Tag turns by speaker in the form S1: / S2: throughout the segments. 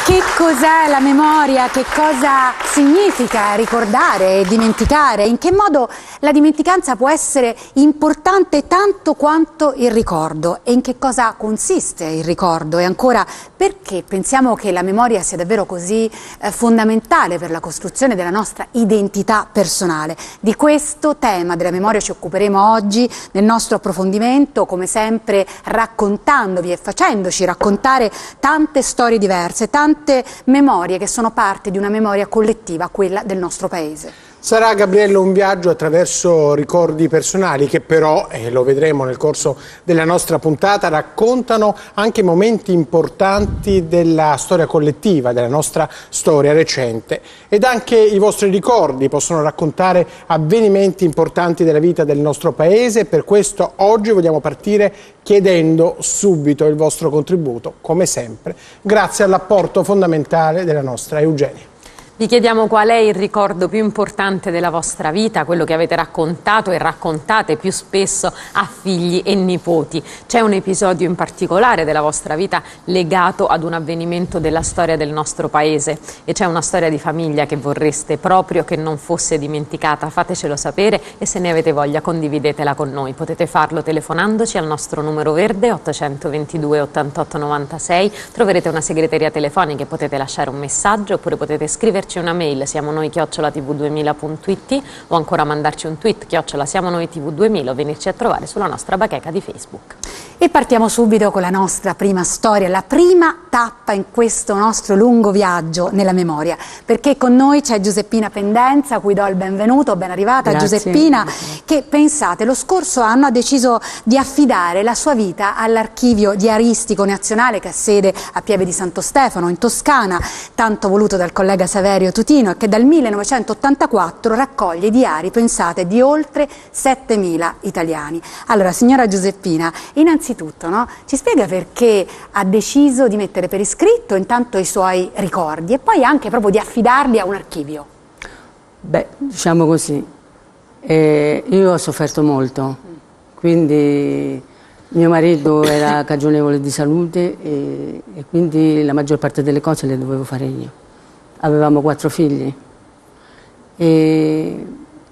S1: Che cos'è la memoria? Che cosa significa ricordare e dimenticare? In che modo la dimenticanza può essere importante tanto quanto il ricordo? E in che cosa consiste il ricordo? E ancora, perché pensiamo che la memoria sia davvero così fondamentale per la costruzione della nostra identità personale? Di questo tema della memoria ci occuperemo oggi nel nostro approfondimento, come sempre raccontandovi e facendoci raccontare tante storie diverse, tante memorie che sono parte di una memoria collettiva, quella del nostro paese.
S2: Sarà, Gabriella, un viaggio attraverso ricordi personali che però, e lo vedremo nel corso della nostra puntata, raccontano anche momenti importanti della storia collettiva, della nostra storia recente. Ed anche i vostri ricordi possono raccontare avvenimenti importanti della vita del nostro paese. Per questo oggi vogliamo partire chiedendo subito il vostro contributo, come sempre, grazie all'apporto fondamentale della nostra Eugenia.
S3: Vi chiediamo qual è il ricordo più importante della vostra vita, quello che avete raccontato e raccontate più spesso a figli e nipoti. C'è un episodio in particolare della vostra vita legato ad un avvenimento della storia del nostro paese e c'è una storia di famiglia che vorreste proprio che non fosse dimenticata. Fatecelo sapere e se ne avete voglia condividetela con noi. Potete farlo telefonandoci al nostro numero verde 822 88 96. Troverete una segreteria telefonica e potete lasciare un messaggio oppure potete scriverci una mail, siamo noi @tv2000.it o ancora mandarci un tweet @siamo noi tv2000 o venirci a trovare sulla nostra bacheca di Facebook.
S1: E partiamo subito con la nostra prima storia, la prima tappa in questo nostro lungo viaggio nella memoria, perché con noi c'è Giuseppina Pendenza, a cui do il benvenuto, ben arrivata. Grazie. Giuseppina, che pensate lo scorso anno ha deciso di affidare la sua vita all'Archivio Diaristico Nazionale che ha sede a Pieve di Santo Stefano in Toscana, tanto voluto dal collega Saverio Tutino, e che dal 1984 raccoglie i diari, pensate, di oltre 7.000 italiani. Allora, signora Giuseppina, innanzitutto, no, ci spiega perché ha deciso di mettere per iscritto intanto i suoi ricordi e poi anche proprio di affidarli a un archivio?
S4: Beh, diciamo così, io ho sofferto molto, quindi mio marito era cagionevole di salute e quindi la maggior parte delle cose le dovevo fare io. Avevamo 4 figli e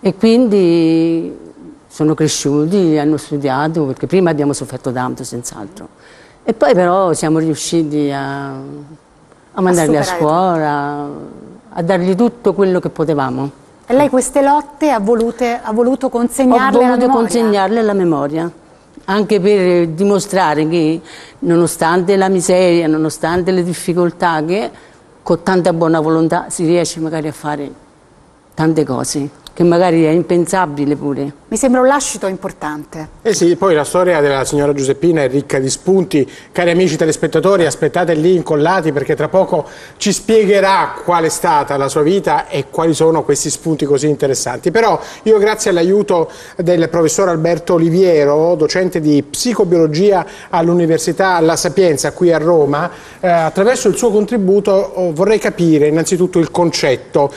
S4: quindi sono cresciuti, hanno studiato, perché prima abbiamo sofferto tanto senz'altro e poi però siamo riusciti a mandarli a scuola, a dargli tutto quello che potevamo.
S1: E lei queste lotte ha voluto consegnarle alla memoria? Ho voluto consegnarle alla memoria,
S4: anche per dimostrare che nonostante la miseria, nonostante le difficoltà, che con tanta buona volontà si riesce magari a fare tante cose, che magari è impensabile pure.
S1: Mi sembra un lascito importante.
S2: Eh sì, poi la storia della signora Giuseppina è ricca di spunti. Cari amici telespettatori, aspettate lì incollati perché tra poco ci spiegherà qual è stata la sua vita e quali sono questi spunti così interessanti. Però io, grazie all'aiuto del professor Alberto Oliviero, docente di psicobiologia all'Università La Sapienza qui a Roma, attraverso il suo contributo vorrei capire innanzitutto il concetto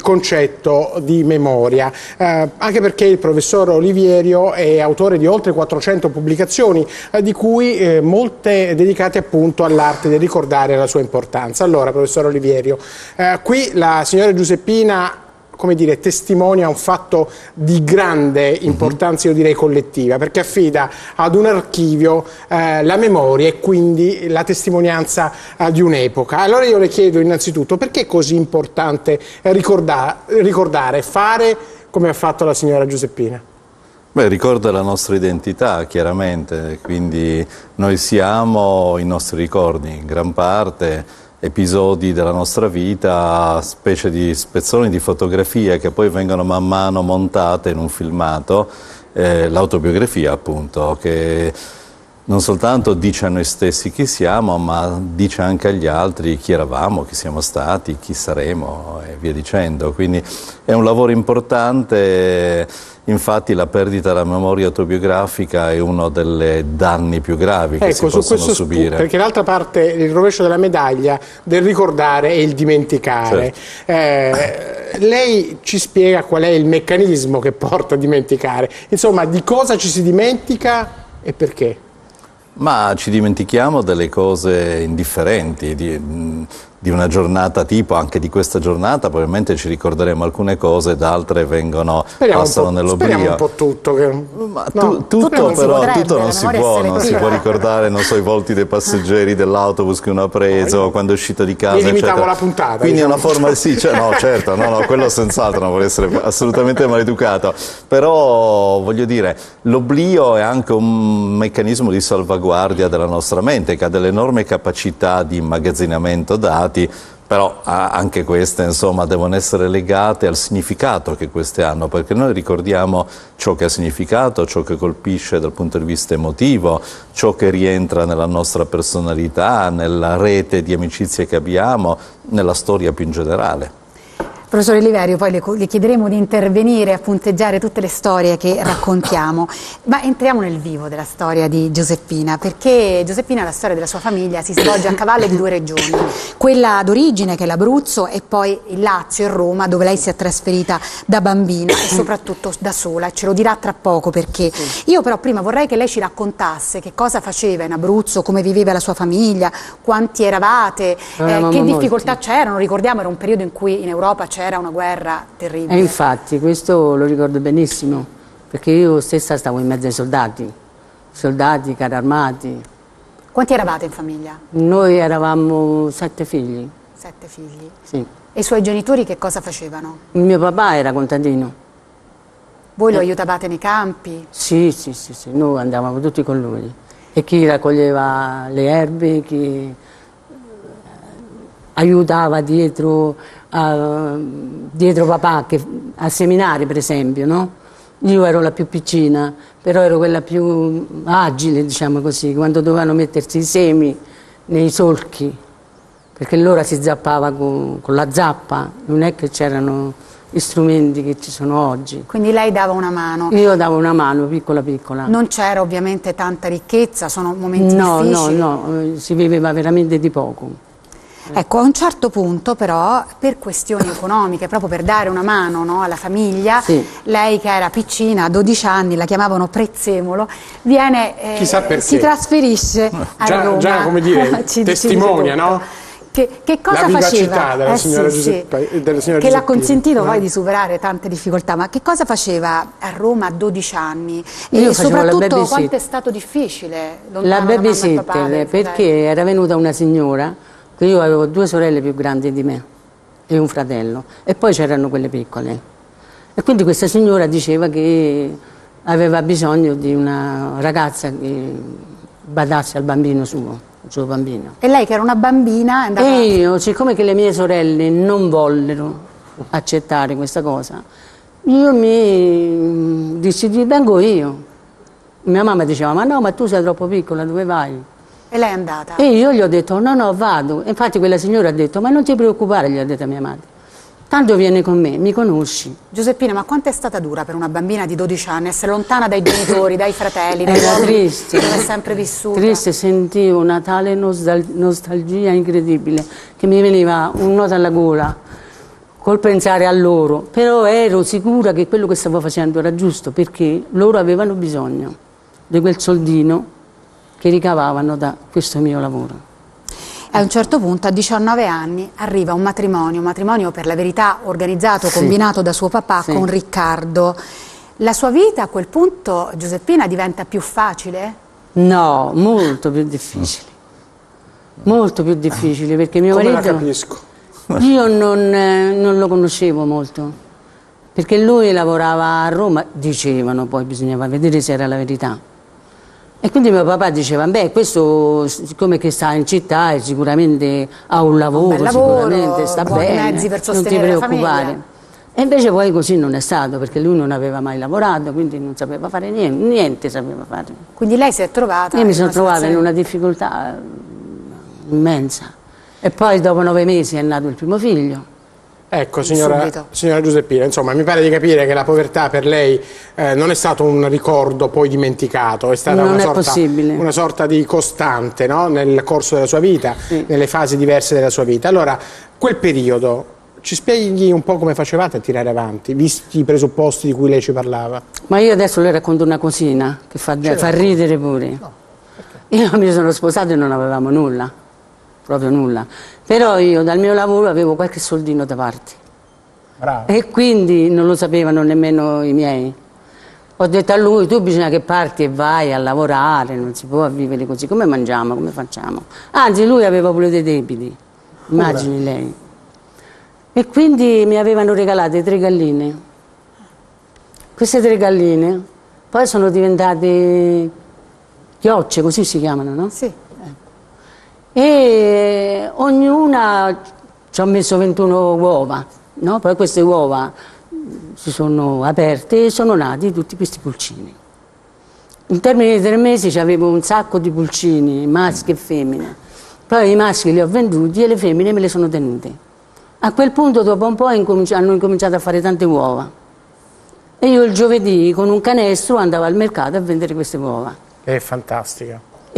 S2: di memoria, anche perché il professor Oliviero è autore di oltre 400 pubblicazioni, di cui molte dedicate appunto all'arte del ricordare e alla sua importanza. Allora, professor Oliviero, qui la signora Giuseppina, come dire, testimonia un fatto di grande importanza, io direi collettiva, perché affida ad un archivio la memoria e quindi la testimonianza di un'epoca. Allora io le chiedo innanzitutto perché è così importante ricordare, fare come ha fatto la signora Giuseppina?
S5: Beh, ricorda la nostra identità, chiaramente, quindi noi siamo i nostri ricordi, in gran parte episodi della nostra vita, specie di spezzoni di fotografia che poi vengono man mano montate in un filmato, l'autobiografia appunto, che non soltanto dice a noi stessi chi siamo, ma dice anche agli altri chi eravamo, chi siamo stati, chi saremo e via dicendo. Quindi è un lavoro importante, infatti la perdita della memoria autobiografica è uno dei danni più gravi che si possono subire.
S2: Perché l'altra parte, il rovescio della medaglia del ricordare e il dimenticare. Certo. Lei ci spiega qual è il meccanismo che porta a dimenticare? Insomma, di cosa ci si dimentica e perché?
S5: Ma ci dimentichiamo delle cose indifferenti, di una giornata tipo, anche di questa giornata, probabilmente ci ricorderemo alcune cose, da altre passano nell'oblio.
S2: Speriamo un po' tutto.
S5: Tutto però tutto non si può ricordare, non so, i volti dei passeggeri dell'autobus che uno ha preso, quando è uscito di casa,
S2: limitavo la puntata.
S5: Quindi è una forma, sì, certo, quello senz'altro non vuole essere assolutamente maleducato, però voglio dire, l'oblio è anche un meccanismo di salvaguardia della nostra mente, che ha delle enormi capacità di immagazzinamento dati, però anche queste, insomma, devono essere legate al significato che queste hanno, perché noi ricordiamo ciò che ha significato, ciò che colpisce dal punto di vista emotivo, ciò che rientra nella nostra personalità, nella rete di amicizie che abbiamo, nella storia più in generale.
S1: Professore Liverio, poi le chiederemo di intervenire a punteggiare tutte le storie che raccontiamo, ma entriamo nel vivo della storia di Giuseppina, perché Giuseppina, la storia della sua famiglia, si svolge a cavallo di due regioni, quella d'origine che è l'Abruzzo e poi il Lazio e Roma, dove lei si è trasferita da bambina e soprattutto da sola, e ce lo dirà tra poco perché. Io però prima vorrei che lei ci raccontasse che cosa faceva in Abruzzo, come viveva la sua famiglia, quanti eravate, che difficoltà c'erano. Ricordiamo, era un periodo in cui in Europa c'era una guerra terribile.
S4: E infatti, questo lo ricordo benissimo, perché io stessa stavo in mezzo ai soldati, carri armati.
S1: Quanti eravate in famiglia?
S4: Noi eravamo 7 figli.
S1: 7 figli?
S4: Sì.
S1: E i suoi genitori che cosa facevano?
S4: Il mio papà era contadino.
S1: Voi lo aiutavate nei campi?
S4: Sì, noi andavamo tutti con lui. E chi raccoglieva le erbe, chi aiutava dietro papà a seminare, per esempio, no? Io ero la più piccina, però ero quella più agile, diciamo così, quando dovevano mettersi i semi nei solchi, perché allora si zappava con la zappa, non è che c'erano gli strumenti che ci sono oggi.
S1: Quindi lei dava una mano?
S4: Io davo una mano, piccola piccola.
S1: Non c'era ovviamente tanta ricchezza, sono momenti difficili?
S4: No, si viveva veramente di poco.
S1: Ecco, a un certo punto però, per questioni economiche, proprio per dare una mano, no, alla famiglia, sì, lei che era piccina, a 12 anni, la chiamavano Prezzemolo, si trasferisce a Roma.
S2: Già, come dire, testimonia, no?
S1: Che cosa
S2: la
S1: faceva?
S2: Della signora Giuseppina,
S1: che l'ha consentito poi di superare tante difficoltà, ma che cosa faceva a Roma a 12 anni? E soprattutto quanto è stato difficile
S4: la babysitter, perché era venuta una signora, che io avevo 2 sorelle più grandi di me e un fratello, e poi c'erano quelle piccole, e quindi questa signora diceva che aveva bisogno di una ragazza che badasse al bambino suo, il suo bambino.
S1: E lei che era una bambina è andata...
S4: E io, siccome che le mie sorelle non vollero accettare questa cosa, io mi dissi, vengo io. Mia mamma diceva, ma tu sei troppo piccola, dove vai?
S1: E lei è andata?
S4: E io gli ho detto, no, vado. Infatti quella signora ha detto, ma non ti preoccupare, gli ha detto a mia madre. Tanto vieni con me, mi conosci.
S1: Giuseppina, ma quanto è stata dura per una bambina di 12 anni essere lontana dai genitori, dai fratelli, dai
S4: Era triste.
S1: Dove è sempre vissuta?
S4: Triste, sentivo una tale nostalgia incredibile, che mi veniva un nodo alla gola col pensare a loro. Però ero sicura che quello che stavo facendo era giusto, perché loro avevano bisogno di quel soldino che ricavavano da questo mio lavoro.
S1: A un certo punto, a 19 anni, arriva un matrimonio per la verità organizzato, combinato da suo papà con Riccardo. La sua vita a quel punto, Giuseppina, diventa più facile?
S4: No, molto più difficile. Molto più difficile, perché mio marito...
S2: Come la capisco?
S4: Io non lo conoscevo molto, perché lui lavorava a Roma, dicevano, poi bisognava vedere se era la verità. E quindi mio papà diceva, questo siccome che sta in città sicuramente ha un lavoro, sicuramente sta bene,
S1: mezzi per
S4: non ti preoccupare. E invece poi così non è stato, perché lui non aveva mai lavorato, quindi non sapeva fare niente sapeva fare.
S1: Quindi lei si è trovata...
S4: Io mi sono trovata in una difficoltà immensa. E poi dopo 9 mesi è nato il primo figlio.
S2: Ecco, signora Giuseppina, insomma, mi pare di capire che la povertà per lei non è stato un ricordo poi dimenticato, è stata una sorta di costante, no? Nel corso della sua vita, nelle fasi diverse della sua vita. Allora, quel periodo, ci spieghi un po' come facevate a tirare avanti, visti i presupposti di cui lei ci parlava?
S4: Ma io adesso le racconto una cosina che fa ridere pure. No, io mi sono sposato e non avevamo nulla. proprio nulla. Però io dal mio lavoro avevo qualche soldino da parte.
S2: Bravo.
S4: E quindi non lo sapevano nemmeno i miei. Ho detto a lui, tu bisogna che parti e vai a lavorare, non si può vivere così, come mangiamo, come facciamo? Anzi, lui aveva pure dei debiti, immagini lei. E quindi mi avevano regalato 3 galline. Queste 3 galline poi sono diventate chiocce, così si chiamano, no?
S1: Sì.
S4: E ognuna ci ho messo 21 uova, no? Poi queste uova si sono aperte e sono nati tutti questi pulcini. In termini di 3 mesi avevo un sacco di pulcini, maschi e femmine. Poi i maschi li ho venduti e le femmine me le sono tenute. A quel punto, dopo un po', hanno incominciato a fare tante uova. E io il giovedì con un canestro andavo al mercato a vendere queste uova.
S2: È fantastica.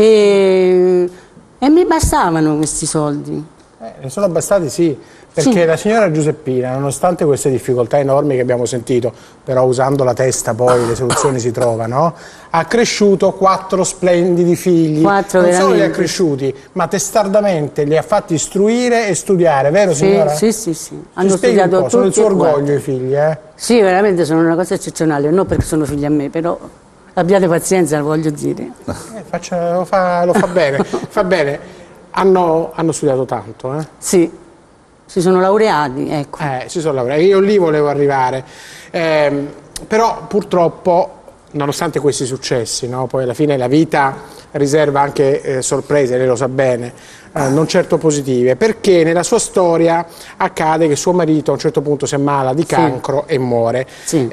S4: E mi bastavano questi soldi.
S2: Ne sono bastati, sì, perché
S4: Sì.
S2: la signora Giuseppina, nonostante queste difficoltà enormi che abbiamo sentito, però usando la testa poi le soluzioni si trovano, ha cresciuto 4 splendidi figli.
S4: 4
S2: non solo li ha
S4: veramente.
S2: cresciuti, ma testardamente li ha fatti istruire e studiare, vero signora?
S4: Sì, sì, sì.
S2: Ci
S4: Hanno
S2: spieghi un
S4: studiato
S2: po', sono il
S4: tutti
S2: suo
S4: e 4.
S2: orgoglio i figli, eh?
S4: Sì, veramente sono una cosa eccezionale, non perché sono figli a me, però abbiate pazienza, lo voglio dire.
S2: Lo fa bene, fa bene. Hanno studiato tanto, eh?
S4: Sì, si sono laureati, ecco.
S2: Si sono laureati. Io lì volevo arrivare. Però purtroppo, nonostante questi successi, no? Poi alla fine la vita riserva anche sorprese, lei lo sa bene, non certo positive, perché nella sua storia accade che suo marito a un certo punto si ammala di cancro e muore.
S4: Sì.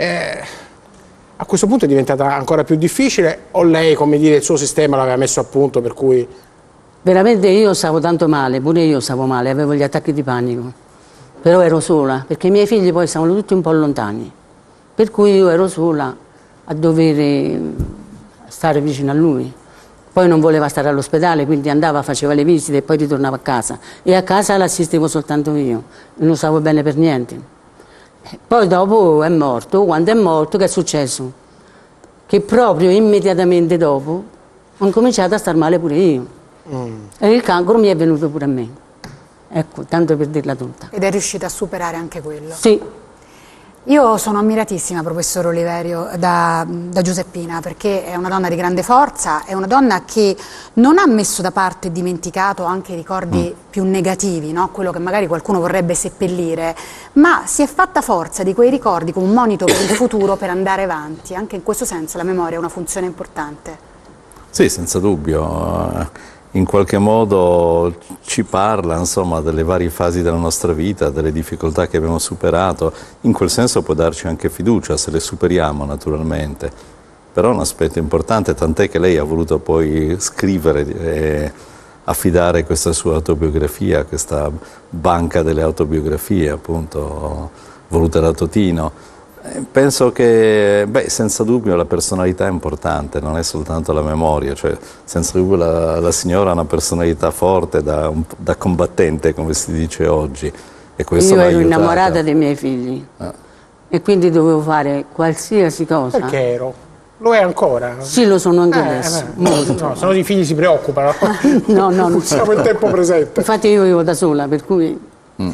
S2: A questo punto è diventata ancora più difficile o lei, come dire, il suo sistema l'aveva messo a punto per cui...
S4: Veramente io stavo tanto male, pure io stavo male, avevo gli attacchi di panico. Però ero sola, perché i miei figli poi stavano tutti un po' lontani. Per cui io ero sola a dover stare vicino a lui. Poi non voleva stare all'ospedale, quindi andava, faceva le visite e poi ritornava a casa. E a casa l'assistevo soltanto io, non stavo bene per niente. Poi dopo è morto, quando è morto che è successo? Che proprio immediatamente dopo ho cominciato a star male pure io. E il cancro mi è venuto pure a me. Ecco, tanto per dirla tutta.
S1: Ed è riuscita a superare anche quello.
S4: Sì.
S1: Io sono ammiratissima, professor Oliverio, da Giuseppina, perché è una donna di grande forza, è una donna che non ha messo da parte e dimenticato anche i ricordi più negativi, no? Quello che magari qualcuno vorrebbe seppellire, ma si è fatta forza di quei ricordi come un monito per il futuro, per andare avanti. Anche in questo senso la memoria ha una funzione importante.
S5: Sì, senza dubbio. In qualche modo ci parla, insomma, delle varie fasi della nostra vita, delle difficoltà che abbiamo superato. In quel senso può darci anche fiducia, se le superiamo naturalmente. Però è un aspetto importante, tant'è che lei ha voluto poi scrivere e affidare questa sua autobiografia, questa banca delle autobiografie, appunto, voluta da Totino. Penso che, senza dubbio la personalità è importante, non è soltanto la memoria, cioè senza dubbio la signora ha una personalità forte da combattente, come si dice oggi, e questo
S4: Io
S5: l'ha
S4: ero
S5: aiutata.
S4: innamorata dei miei figli e quindi dovevo fare qualsiasi cosa.
S2: Perché ero? Lo è ancora?
S4: Sì, lo sono anche adesso. Molto.
S2: No, se no i figli si preoccupano.
S4: No, non
S2: Siamo in tempo presente.
S4: Infatti io vivo da sola, per cui...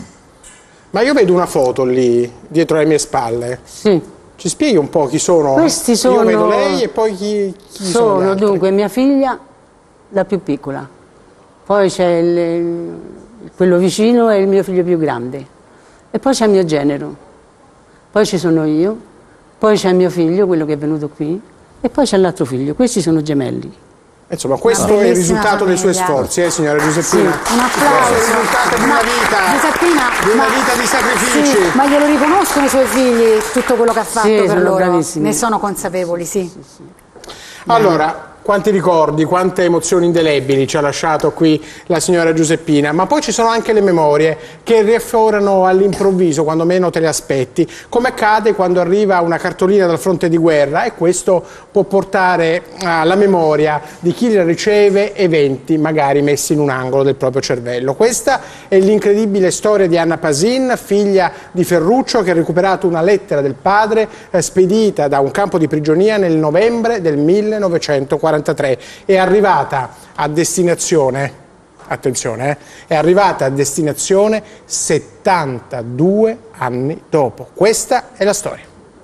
S2: Ma io vedo una foto lì, dietro le mie spalle.
S4: Sì.
S2: Ci spieghi un po' chi sono?
S4: Questi sono...
S2: Io vedo lei e poi chi sono gli
S4: Sono
S2: altri?
S4: dunque mia figlia, la più piccola. Poi c'è quello vicino e il mio figlio più grande. E poi c'è il mio genero. Poi ci sono io. Poi c'è mio figlio, quello che è venuto qui. E poi c'è l'altro figlio. Questi sono gemelli.
S2: Insomma, questo
S1: Una
S2: è il
S1: bellissima
S2: risultato dei suoi
S1: famiglia.
S2: sforzi, signora Giuseppina.
S1: Un applauso.
S2: Questo è il risultato di una vita,
S1: Giuseppina,
S2: di una vita di sacrifici.
S1: Sì, ma glielo riconoscono i suoi figli, tutto quello che ha fatto
S4: Sì,
S1: per
S4: sono
S1: loro.
S4: bravissimi.
S1: Ne sono consapevoli, sì.
S2: Allora, quanti ricordi, quante emozioni indelebili ci ha lasciato qui la signora Giuseppina, ma poi ci sono anche le memorie che riaffiorano all'improvviso, quando meno te le aspetti, come accade quando arriva una cartolina dal fronte di guerra, e questo può portare alla memoria di chi la riceve eventi magari messi in un angolo del proprio cervello. Questa è l'incredibile storia di Anna Pasin, figlia di Ferruccio, che ha recuperato una lettera del padre spedita da un campo di prigionia nel novembre del 1943. È arrivata a destinazione attenzione, è arrivata a destinazione 72 anni dopo. Questa è la storia.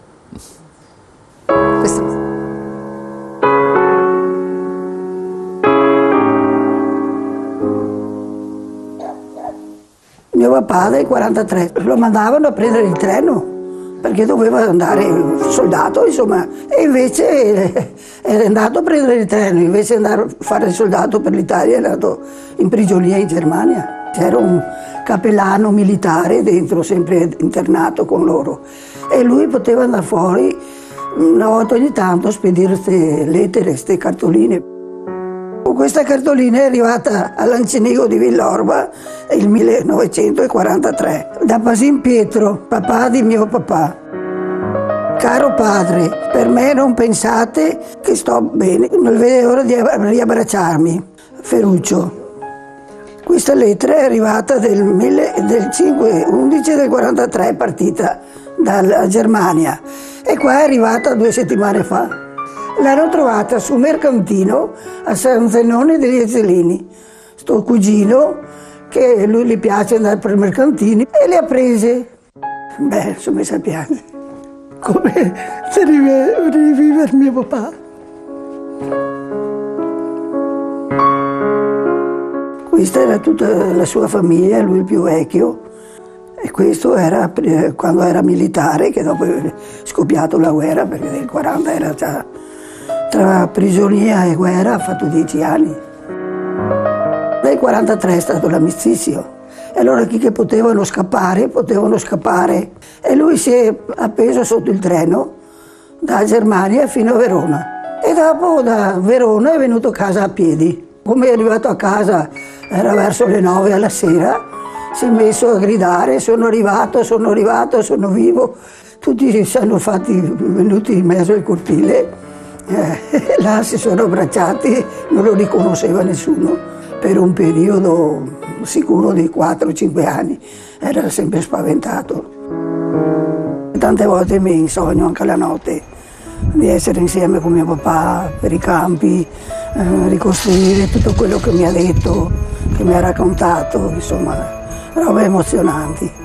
S6: Mio papà del 43 lo mandavano a prendere il treno perché doveva andare soldato, insomma, e invece è andato a prendere il treno, invece di andare a fare il soldato per l'Italia è andato in prigionia in Germania. C'era un cappellano militare dentro, sempre internato con loro, e lui poteva andare fuori una volta ogni tanto a spedire queste lettere, queste cartoline. Questa cartolina è arrivata all'Ancenigo di Villorba nel 1943 da Pasin Pietro, papà di mio papà. Caro padre, per me non pensate che sto bene, non vedo l'ora di riabbracciarmi. Ferruccio. Questa lettera è arrivata del 5/11 del 43, partita dalla Germania, e qua è arrivata 2 settimane fa. L'hanno trovata su mercantino a San Zenone degli Ezzelini. Sto cugino, che a lui gli piace andare per i mercantini, e le ha prese. Beh, sono messa a piangere. Come se rivivere mio papà. Questa era tutta la sua famiglia, lui il più vecchio. E questo era quando era militare, che dopo è scoppiato la guerra, perché nel 40 era già tra prigionia e guerra, ha fatto 10 anni. Nel 43 è stato l'armistizio, e allora chi che potevano scappare. E lui si è appeso sotto il treno da Germania fino a Verona. E dopo da Verona è venuto a casa a piedi. Come è arrivato a casa, era verso le 9 alla sera, si è messo a gridare: sono arrivato, sono vivo. Tutti si sono venuti in mezzo al cortile. Là si sono abbracciati, non lo riconosceva nessuno per un periodo sicuro di 4-5 anni, era sempre spaventato. Tante volte mi sogno anche la notte di essere insieme con mio papà per i campi, ricostruire tutto quello che mi ha detto, che mi ha raccontato, insomma, robe emozionanti.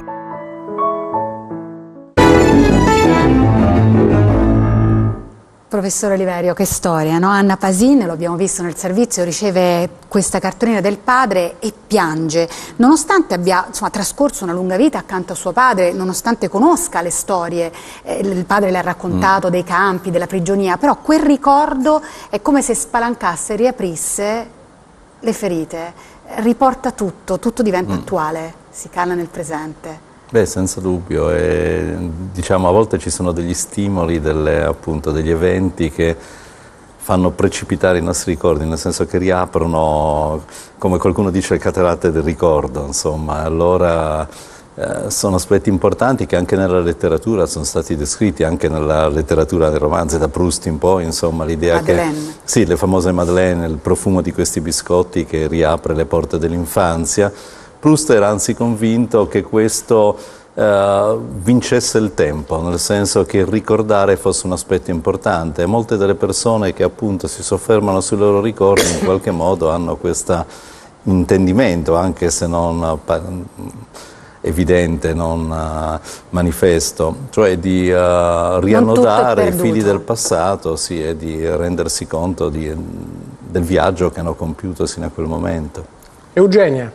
S1: Professor Oliverio, che storia, no? Anna Pasin, lo abbiamo visto nel servizio, riceve questa cartolina del padre e piange, nonostante abbia trascorso una lunga vita accanto a suo padre, nonostante conosca le storie, il padre le ha raccontato dei campi, della prigionia, però quel ricordo è come se spalancasse e riaprisse le ferite, riporta tutto diventa attuale, si cala nel presente.
S5: Beh, senza dubbio, diciamo a volte ci sono degli stimoli, appunto degli eventi che fanno precipitare i nostri ricordi, nel senso che riaprono, come qualcuno dice, le cataratte del ricordo, insomma. Allora sono aspetti importanti che anche nella letteratura sono stati descritti, anche nella letteratura del romanzo da Proust in poi, insomma, l'idea
S1: Madeleine.
S5: che sì, le famose Madeleine, il profumo di questi biscotti che riapre le porte dell'infanzia. Proust era anzi convinto che questo vincesse il tempo, nel senso che ricordare fosse un aspetto importante, e molte delle persone che appunto si soffermano sui loro ricordi in qualche modo hanno questo intendimento, anche se non evidente, non manifesto, cioè di riannodare i fili del passato, sì, e di rendersi conto del viaggio che hanno compiuto sino a quel momento.
S2: Eugenia.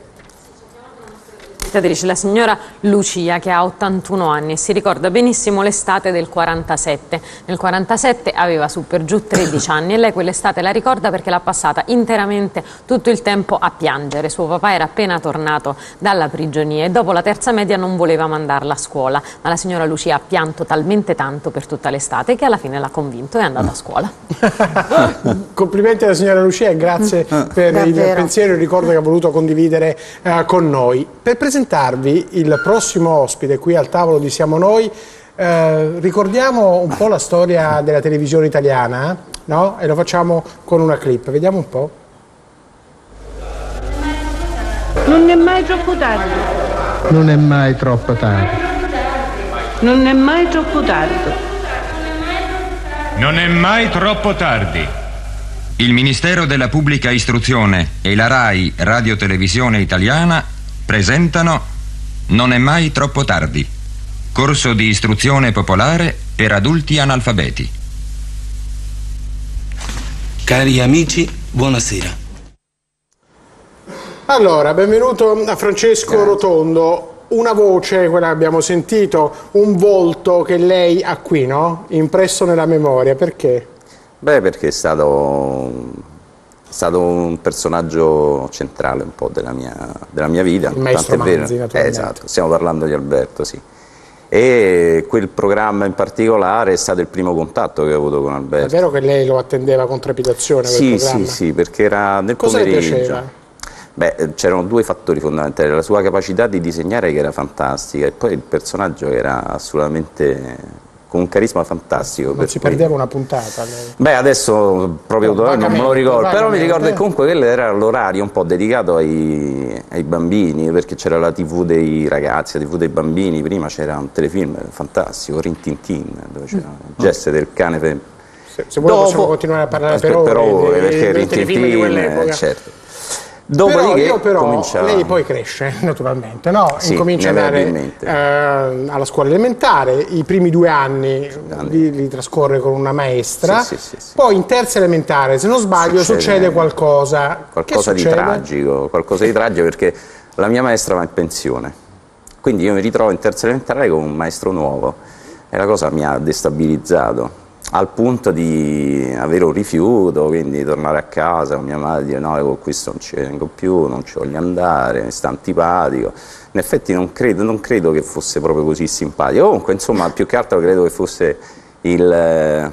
S3: La signora Lucia, che ha 81 anni e si ricorda benissimo l'estate del 47. Nel 47 aveva su per giù 13 anni e lei quell'estate la ricorda perché l'ha passata interamente tutto il tempo a piangere. Suo papà era appena tornato dalla prigionia e dopo la terza media non voleva mandarla a scuola, ma la signora Lucia ha pianto talmente tanto per tutta l'estate che alla fine l'ha convinto e è andata a scuola.
S2: Complimenti alla signora Lucia e grazie per il pensiero e il ricordo che ha voluto condividere con noi. Per presentarvi il prossimo ospite qui al tavolo di Siamo Noi, ricordiamo un po' la storia della televisione italiana, no? E lo facciamo con una clip, vediamo un po'.
S7: Non è mai troppo tardi.
S8: Non è mai troppo tardi.
S7: Non è mai troppo tardi.
S9: Non è mai troppo tardi. Il Ministero della Pubblica Istruzione e la RAI Radio Televisione Italiana presentano Non è mai troppo tardi. Corso di istruzione popolare per adulti analfabeti.
S10: Cari amici, buonasera.
S2: Allora, benvenuto a Francesco Rotondo. Una voce, quella che abbiamo sentito, un volto che lei ha qui, no? Impresso nella memoria, perché?
S11: Beh, perché è stato un personaggio centrale un po' della mia vita.
S2: Il maestro Manzi, naturalmente.
S11: Esatto, stiamo parlando di Alberto, sì. E quel programma in particolare è stato il primo contatto che ho avuto con Alberto.
S2: È vero che lei lo attendeva con trepidazione?
S11: Sì, sì, perché era nel
S2: Cosa
S11: pomeriggio.
S2: le piaceva?
S11: Beh, c'erano due fattori fondamentali, la sua capacità di disegnare che era fantastica e poi il personaggio che era assolutamente con un carisma fantastico.
S2: Non si perdeva una puntata? Lei.
S11: Beh, adesso proprio non me lo ricordo, però mi ricordo che comunque quello era l'orario un po' dedicato ai bambini, perché c'era la TV dei ragazzi, la TV dei bambini, prima c'era un telefilm fantastico, Rin Tin Tin, dove c'era Jesse del cane.
S2: Se vuole possiamo continuare a parlare per ore,
S11: perché Rin Tin Tin, certo.
S2: Però lei poi cresce naturalmente, no?
S11: Sì,
S2: incomincia ad andare alla scuola elementare, i primi 2 anni li trascorre con una maestra,
S11: sì.
S2: Poi in terza elementare, se non sbaglio, succede qualcosa.
S11: Qualcosa di tragico perché la mia maestra va in pensione, quindi io mi ritrovo in terza elementare con un maestro nuovo e la cosa mi ha destabilizzato. Al punto di avere un rifiuto, quindi tornare a casa con mia madre e dire no, con questo non ci vengo più, non ci voglio andare, mi sta antipatico. In effetti non credo che fosse proprio così simpatico. Comunque, insomma, più che altro credo che fosse quel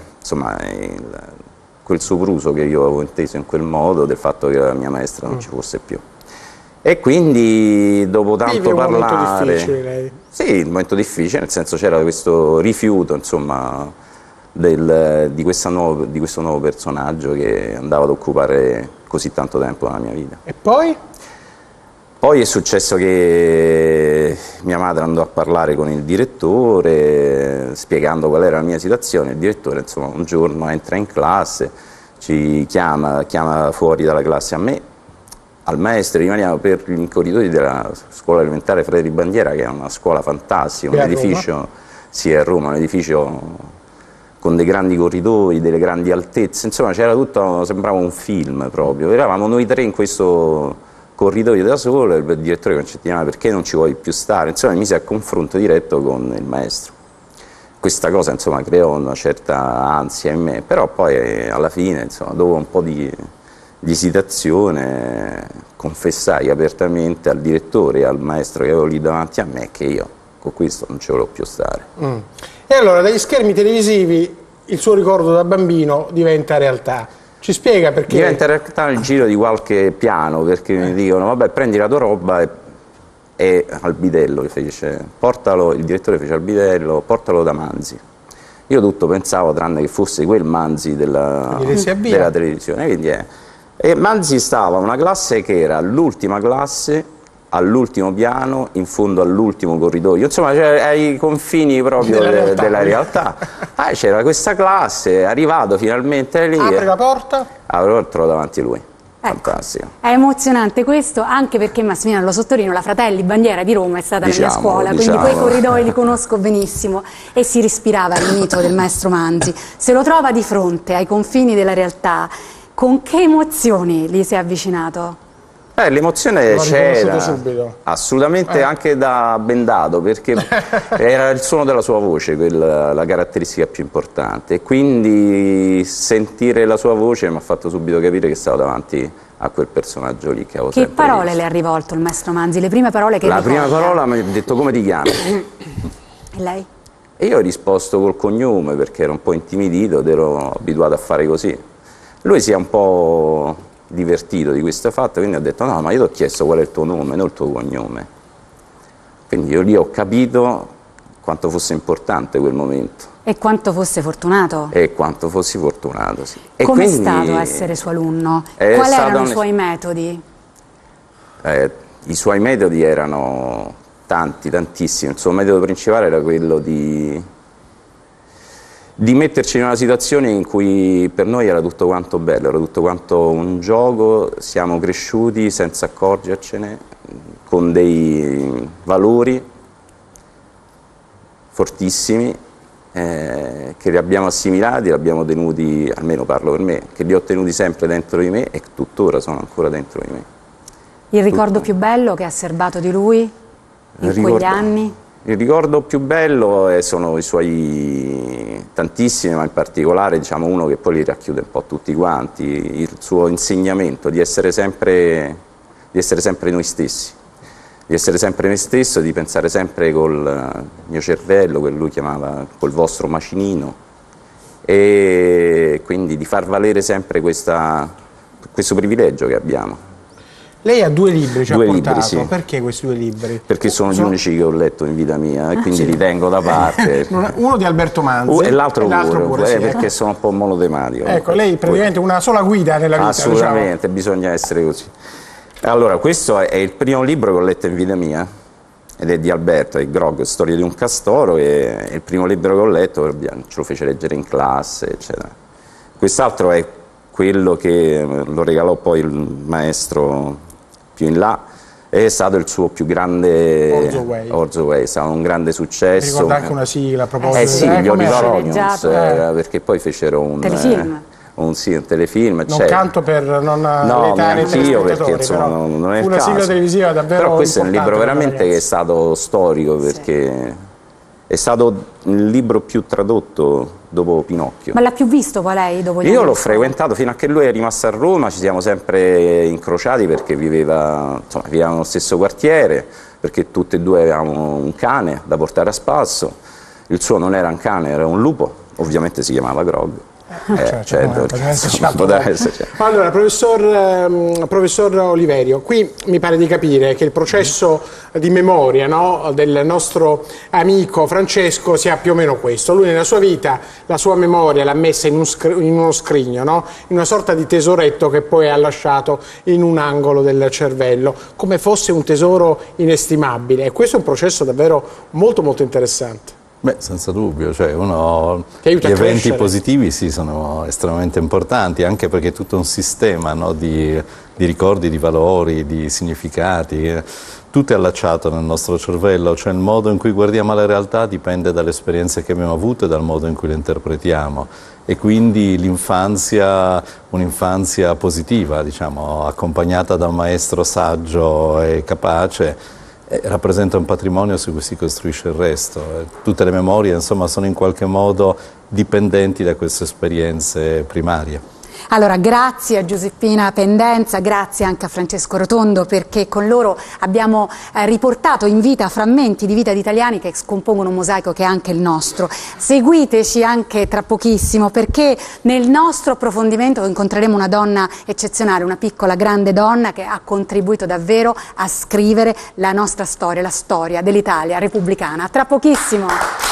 S11: sopruso che io avevo inteso in quel modo, del fatto che la mia maestra non ci fosse più. E quindi dopo tanto parlare...
S2: un momento difficile lei?
S11: Sì, un momento difficile, nel senso c'era questo rifiuto, insomma... di questo nuovo personaggio che andava ad occupare così tanto tempo nella mia vita.
S2: E poi?
S11: Poi è successo che mia madre andò a parlare con il direttore spiegando qual era la mia situazione. Il direttore, insomma, un giorno entra in classe, ci chiama fuori dalla classe a me, al maestro, rimaniamo per i corridoi della scuola elementare Frederico Bandiera, che è una scuola fantastica, un edificio, sì, a Roma, un edificio con dei grandi corridoi, delle grandi altezze, insomma c'era tutto, sembrava un film proprio. Eravamo noi 3 in questo corridoio da solo e il direttore ci chiamava perché non ci vuoi più stare, insomma mi mise a confronto diretto con il maestro. Questa cosa insomma creò una certa ansia in me, però poi alla fine, insomma, dopo un po' di esitazione confessai apertamente al direttore e al maestro che avevo lì davanti a me che io con questo non ci volevo più stare.
S2: E allora dagli schermi televisivi il suo ricordo da bambino diventa realtà. Ci spiega perché?
S11: Diventa realtà nel giro di qualche piano, perché mi dicono vabbè prendi la tua roba e al bidello fece, portalo, il direttore fece al bidello, portalo da Manzi. Io tutto pensavo tranne che fosse quel Manzi della televisione. Quindi e Manzi stava in una classe che era l'ultima classe, all'ultimo piano, in fondo all'ultimo corridoio, insomma ai confini proprio della realtà. C'era questa classe, è arrivato finalmente lì.
S2: Apre la porta?
S11: Lo trovo davanti a lui.
S1: Ecco,
S11: fantastico.
S1: È emozionante questo, anche perché Massimiliano, lo sottolineo, la Fratelli Bandiera di Roma è stata la mia scuola, quindi quei corridoi li conosco benissimo e si respirava il mito del maestro Manzi. Se lo trova di fronte ai confini della realtà, con che emozioni gli si è avvicinato?
S11: L'emozione c'era,
S2: subito.
S11: Assolutamente anche da bendato, perché era il suono della sua voce la caratteristica più importante, e quindi sentire la sua voce mi ha fatto subito capire che stavo davanti a quel personaggio lì che avevo sempre
S1: parole
S11: visto.
S1: le ha rivolto il maestro Manzi? Le prime parole che ricorda?
S11: Prima parola mi ha detto come ti chiami?
S1: E lei?
S11: E io ho risposto col cognome perché ero un po' intimidito ed ero abituato a fare così. Lui si è un po' divertito di questo fatto, quindi ha detto no, ma io ti ho chiesto qual è il tuo nome, non il tuo cognome. Quindi io lì ho capito quanto fosse importante quel momento.
S1: E quanto fosse fortunato.
S11: E quanto fossi fortunato, sì.
S1: Come è stato essere suo alunno? Quali erano i suoi metodi?
S11: I suoi metodi erano tanti, tantissimi. Il suo metodo principale era quello di di metterci in una situazione in cui per noi era tutto quanto bello, era tutto quanto un gioco, siamo cresciuti senza accorgercene, con dei valori fortissimi che li abbiamo assimilati, li abbiamo tenuti, almeno parlo per me, che li ho tenuti sempre dentro di me e tuttora sono ancora dentro di me.
S1: Il ricordo più bello che ha serbato di lui in quegli anni?
S11: Il ricordo più bello sono i suoi tantissimi, ma in particolare diciamo uno che poi li racchiude un po' tutti quanti, il suo insegnamento di essere sempre noi stessi. Di essere sempre me stesso, di pensare sempre col mio cervello, che lui chiamava col vostro macinino, e quindi di far valere sempre questo privilegio che abbiamo.
S2: Lei ha 2 libri, ci ha portato.
S11: Sì.
S2: Perché questi 2 libri?
S11: Perché sono gli unici che ho letto in vita mia e quindi li tengo da parte.
S2: Uno di Alberto Manzi
S11: e l'altro pure
S2: sì.
S11: Perché sono un po' monotematico.
S2: Ecco, lei praticamente una sola guida nella vita.
S11: Assolutamente, bisogna essere così. Allora, questo è il primo libro che ho letto in vita mia, ed è di Alberto, è Grog, Storia di un castoro, e è il primo libro che ho letto, ce lo fece leggere in classe, eccetera. Quest'altro è quello che lo regalò poi il maestro più in là, è stato il suo più grande Orzo Way, è stato un grande successo.
S2: Mi ricorda anche una sigla a proposito
S11: sì, gli Oliver Onions, perché poi fecero un
S1: telefilm.
S11: Un telefilm.
S2: Non canto per non alletare i
S11: telespettatori, perché insomma non è il
S2: una
S11: caso.
S2: Sigla televisiva davvero.
S11: Però questo è un libro veramente che è stato storico, perché è stato il libro più tradotto dopo Pinocchio.
S1: Ma l'ha più visto poi lei dopo?
S11: Io l'ho frequentato fino a che lui è rimasto a Roma, ci siamo sempre incrociati perché vivevamo nello stesso quartiere, perché tutti e due avevamo un cane da portare a spasso. Il suo non era un cane, era un lupo, ovviamente si chiamava Grog.
S2: Allora, professor Oliverio, qui mi pare di capire che il processo di memoria, no, del nostro amico Francesco sia più o meno questo. Lui nella sua vita la sua memoria l'ha messa in uno scrigno, no? In una sorta di tesoretto che poi ha lasciato in un angolo del cervello, come fosse un tesoro inestimabile, e questo è un processo davvero molto molto interessante.
S5: Beh, senza dubbio, cioè gli eventi positivi sì, sono estremamente importanti, anche perché è tutto un sistema, no, di ricordi, di valori, di significati, tutto è allacciato nel nostro cervello, cioè il modo in cui guardiamo la realtà dipende dalle esperienze che abbiamo avuto e dal modo in cui le interpretiamo, e quindi l'infanzia, un'infanzia positiva, diciamo, accompagnata da un maestro saggio e capace, rappresenta un patrimonio su cui si costruisce il resto. Tutte le memorie, insomma, sono in qualche modo dipendenti da queste esperienze primarie.
S1: Allora, grazie a Giuseppina Pendenza, grazie anche a Francesco Rotondo, perché con loro abbiamo riportato in vita frammenti di vita di italiani che scompongono un mosaico che è anche il nostro. Seguiteci anche tra pochissimo, perché nel nostro approfondimento incontreremo una donna eccezionale, una piccola grande donna che ha contribuito davvero a scrivere la nostra storia, la storia dell'Italia repubblicana. Tra pochissimo.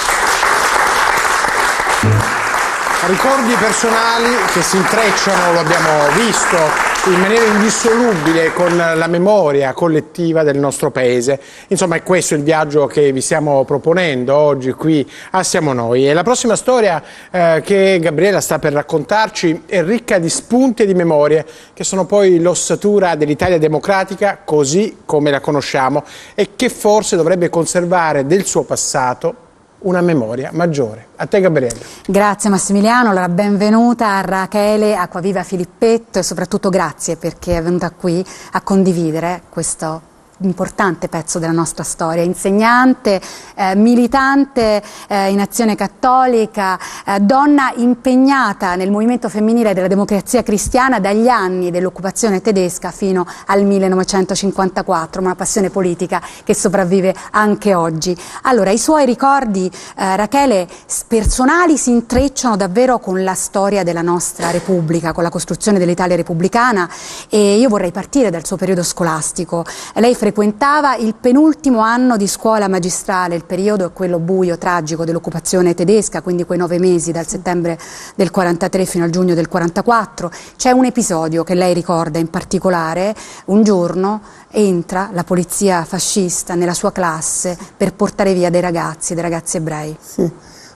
S2: Ricordi personali che si intrecciano, lo abbiamo visto, in maniera indissolubile con la memoria collettiva del nostro paese. Insomma, è questo il viaggio che vi stiamo proponendo oggi qui a Siamo Noi. E la prossima storia che Gabriella sta per raccontarci è ricca di spunti e di memorie che sono poi l'ossatura dell'Italia democratica così come la conosciamo, e che forse dovrebbe conservare del suo passato una memoria maggiore. A te, Gabriella.
S1: Grazie Massimiliano, allora benvenuta a Rachele Acquaviva Filippetto, e soprattutto grazie perché è venuta qui a condividere questo importante pezzo della nostra storia. Insegnante, militante in Azione Cattolica, donna impegnata nel movimento femminile della Democrazia Cristiana dagli anni dell'occupazione tedesca fino al 1954, una passione politica che sopravvive anche oggi. Allora, i suoi ricordi, Rachele, personali si intrecciano davvero con la storia della nostra Repubblica, con la costruzione dell'Italia repubblicana, e io vorrei partire dal suo periodo scolastico. Lei frequentava il penultimo anno di scuola magistrale, il periodo è quello buio, tragico dell'occupazione tedesca, quindi quei 9 mesi dal settembre del 43 fino al giugno del 44. C'è un episodio che lei ricorda in particolare: un giorno entra la polizia fascista nella sua classe per portare via dei ragazzi ebrei.
S6: Sì,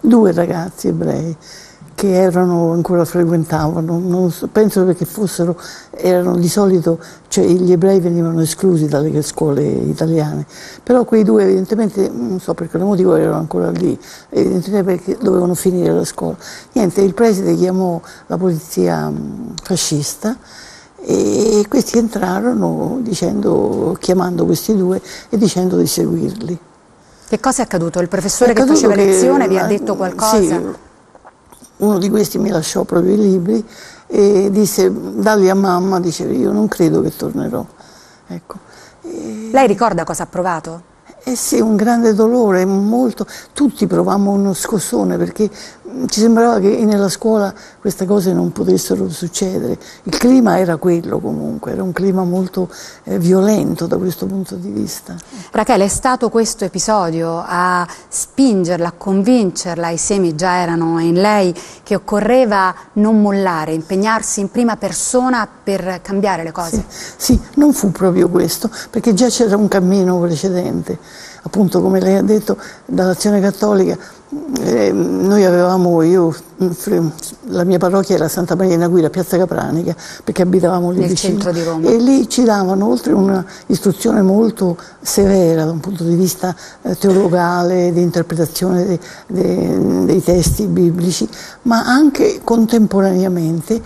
S6: 2 ragazzi ebrei che ancora frequentavano, penso perché erano di solito, cioè gli ebrei venivano esclusi dalle scuole italiane, però quei 2 evidentemente, non so per quale motivo, erano ancora lì, evidentemente perché dovevano finire la scuola. Niente, il preside chiamò la polizia fascista e questi entrarono chiamando questi 2 e dicendo di seguirli.
S1: Che cosa è accaduto? Il professore che faceva lezione vi ha detto qualcosa?
S6: Sì, uno di questi mi lasciò proprio i libri e disse: dalli a mamma, diceva, io non credo che tornerò. Ecco.
S1: Lei ricorda cosa ha provato?
S6: Eh sì, un grande dolore, tutti provammo uno scossone perché ci sembrava che nella scuola queste cose non potessero succedere. Il clima era quello comunque, era un clima molto violento da questo punto di vista.
S1: Rachele, è stato questo episodio a spingerla, a convincerla, i semi già erano in lei, che occorreva non mollare, impegnarsi in prima persona per cambiare le cose?
S6: Sì, non fu proprio questo, perché già c'era un cammino precedente. Appunto, come lei ha detto, dall'Azione Cattolica noi avevamo, la mia parrocchia era Santa Maria in Aguila, Piazza Capranica, perché abitavamo lì vicino.
S1: Centro di Roma.
S6: E lì ci davano, oltre una istruzione molto severa da un punto di vista teologale, di interpretazione dei testi biblici, ma anche contemporaneamente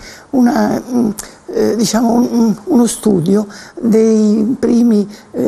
S6: uno studio dei primi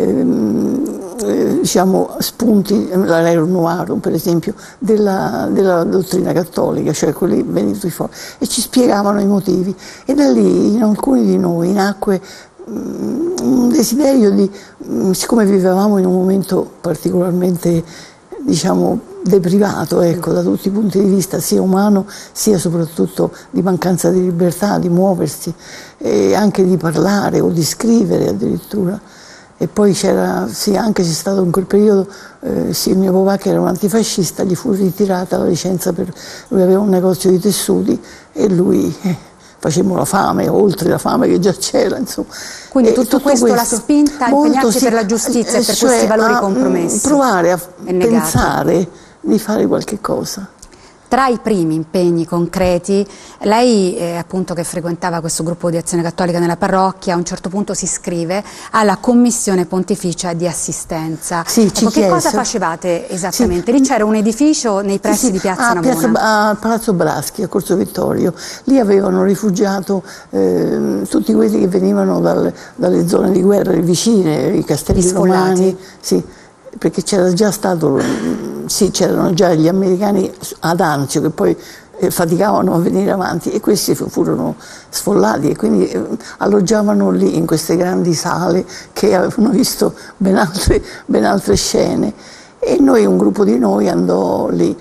S6: spunti, la Rerum Novarum per esempio, della dottrina cattolica, cioè quelli venuti fuori, e ci spiegavano i motivi, e da lì in alcuni di noi nacque un desiderio siccome vivevamo in un momento particolarmente deprivato, ecco, da tutti i punti di vista, sia umano sia soprattutto di mancanza di libertà, di muoversi e anche di parlare o di scrivere addirittura. E poi c'è stato in quel periodo, il mio papà, che era un antifascista, gli fu ritirata la licenza, lui aveva un negozio di tessuti e lui facemmo la fame, oltre la fame che già c'era, insomma.
S1: Quindi tutto questo l'ha spinta a impegnarsi per la giustizia e per questi valori compromessi.
S6: Provare a pensare di fare qualche cosa.
S1: Tra i primi impegni concreti, lei appunto che frequentava questo gruppo di Azione Cattolica nella parrocchia, a un certo punto si iscrive alla Commissione Pontificia di Assistenza.
S6: Sì,
S1: che cosa facevate esattamente? Lì c'era un edificio nei pressi di Piazza Navona.
S6: A Palazzo Braschi, a Corso Vittorio. Lì avevano rifugiato tutti quelli che venivano dalle zone di guerra vicine, i castelli romani. Sì, perché c'era già stato, c'erano già gli americani ad Anzio che poi faticavano a venire avanti, e questi furono sfollati e quindi alloggiavano lì in queste grandi sale che avevano visto ben altre scene, e noi, un gruppo di noi, andò lì,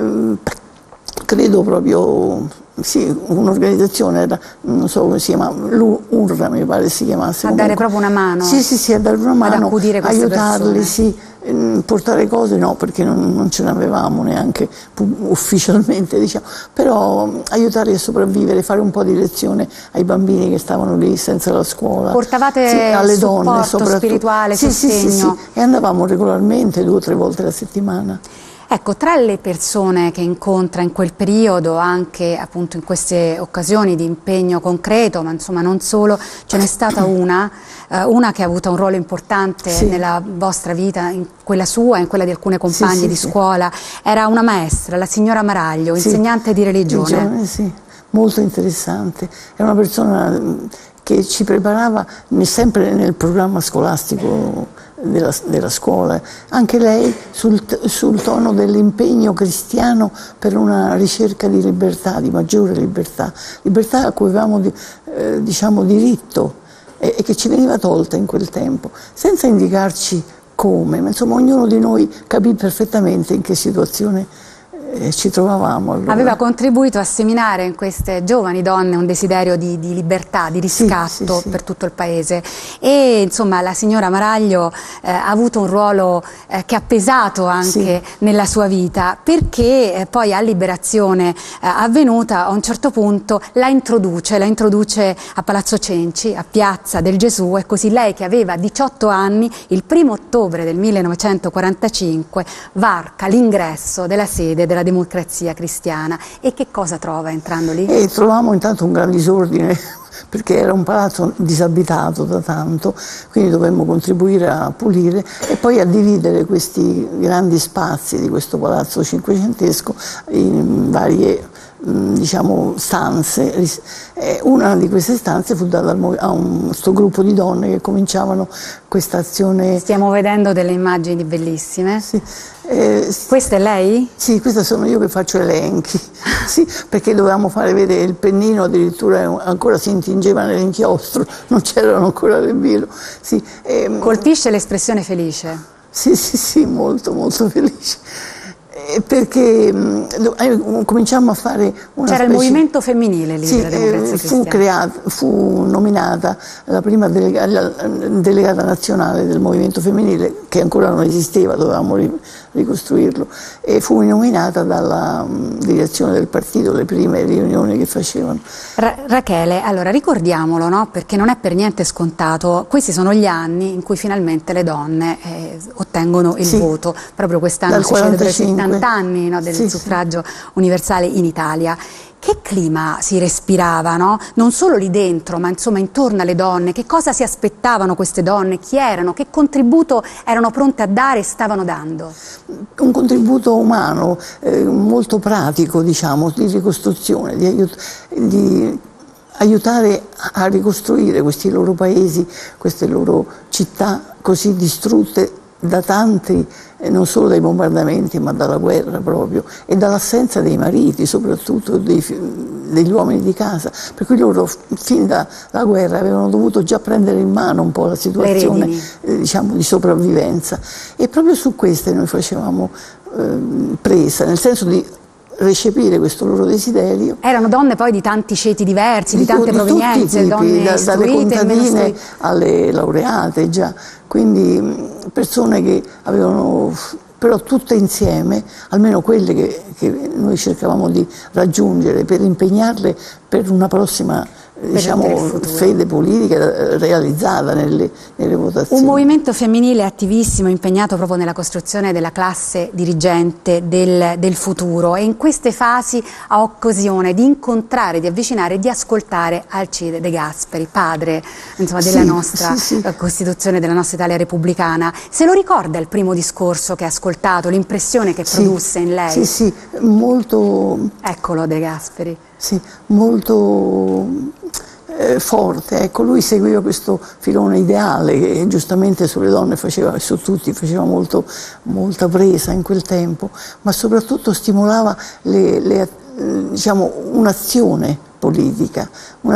S6: credo proprio. Sì, un'organizzazione, non so come si chiama, l'UNRWA mi pare si chiamasse.
S1: A dare proprio una mano?
S6: Sì, a dare una mano,
S1: ad accudire queste
S6: aiutarli,
S1: persone.
S6: Sì, portare cose no, perché non ce n'avevamo neanche ufficialmente, diciamo, però aiutarli a sopravvivere, fare un po' di lezione ai bambini che stavano lì senza la scuola.
S1: Portavate
S6: alle
S1: supporto
S6: donne soprattutto,
S1: spirituale, sostegno?
S6: Sì, e andavamo regolarmente 2 o 3 volte alla settimana.
S1: Ecco, tra le persone che incontra in quel periodo, anche appunto in queste occasioni di impegno concreto, ma insomma non solo, ce n'è stata una che ha avuto un ruolo importante nella vostra vita, in quella sua e in quella di alcune compagne di scuola. Era una maestra, la signora Maraglio, insegnante di religione.
S6: Sì, molto interessante. È una persona che ci preparava sempre nel programma scolastico della scuola, anche lei sul tono dell'impegno cristiano per una ricerca di libertà, di maggiore libertà a cui avevamo diritto e che ci veniva tolta in quel tempo, senza indicarci come, ma insomma ognuno di noi capì perfettamente in che situazione ci trovavamo allora.
S1: Aveva contribuito a seminare in queste giovani donne un desiderio di libertà, di riscatto per tutto il paese, e insomma la signora Maraglio ha avuto un ruolo che ha pesato anche nella sua vita, perché poi a Liberazione avvenuta, a un certo punto la introduce a Palazzo Cenci, a Piazza del Gesù, e così lei, che aveva 18 anni, il 1° ottobre del 1945 varca l'ingresso della sede della democrazia cristiana. E che cosa trova entrando lì?
S6: Trovavamo intanto un gran disordine, perché era un palazzo disabitato da tanto, quindi dovemmo contribuire a pulire e poi a dividere questi grandi spazi di questo palazzo cinquecentesco in varie, diciamo, stanze. Una di queste stanze fu data a questo gruppo di donne che cominciavano questa azione.
S1: Stiamo vedendo delle immagini bellissime.
S6: Sì.
S1: Questa è lei?
S6: Sì, questa sono io che faccio elenchi, sì, perché dovevamo fare vedere il pennino, addirittura ancora si intingeva nell'inchiostro, non c'erano ancora le bilo. Sì,
S1: colpisce l'espressione felice?
S6: Sì, sì, sì, molto, molto felice. Perché cominciamo a fare una
S1: C'era il movimento femminile lì,
S6: sì,
S1: della democrazia cristiana.
S6: fu nominata la prima delegata nazionale del movimento femminile, che ancora non esisteva, dovevamo ricostruirlo, e fu nominata dalla direzione del partito, le prime riunioni che facevano.
S1: Rachele, allora ricordiamolo, no? Perché non è per niente scontato, questi sono gli anni in cui finalmente le donne ottengono il voto, proprio quest'anno si celebra i 70 anni, no, del suffragio universale in Italia. Che clima si respirava, no? Non solo lì dentro, ma insomma intorno alle donne, che cosa si aspettavano queste donne, chi erano, che contributo erano pronte a dare e stavano dando?
S6: Un contributo umano, molto pratico, diciamo, di ricostruzione, di aiutare a ricostruire questi loro paesi, queste loro città così distrutte da tanti, non solo dai bombardamenti, ma dalla guerra proprio, e dall'assenza dei mariti, soprattutto degli uomini di casa, per cui loro fin dalla guerra avevano dovuto già prendere in mano un po' la situazione, diciamo, di sopravvivenza, e proprio su queste noi facevamo presa, nel senso di recepire questo loro desiderio.
S1: Erano donne poi di tanti ceti diversi, di tante provenienze, donne
S6: dalle contadine alle laureate già, quindi persone che avevano, però tutte insieme, almeno quelle che noi cercavamo di raggiungere per impegnarle per una prossima, diciamo, fede politica realizzata nelle votazioni.
S1: Un movimento femminile attivissimo, impegnato proprio nella costruzione della classe dirigente del futuro, e in queste fasi ha occasione di incontrare, di avvicinare, di ascoltare Alcide De Gasperi, padre, insomma, della nostra Costituzione, della nostra Italia repubblicana. Se lo ricorda il primo discorso che ha ascoltato, l'impressione che produsse in lei?
S6: Sì, sì, molto...
S1: Eccolo De Gasperi.
S6: Sì, molto forte, ecco, lui seguiva questo filone ideale che giustamente sulle donne faceva, e su tutti faceva molta presa in quel tempo, ma soprattutto stimolava diciamo, un'azione politica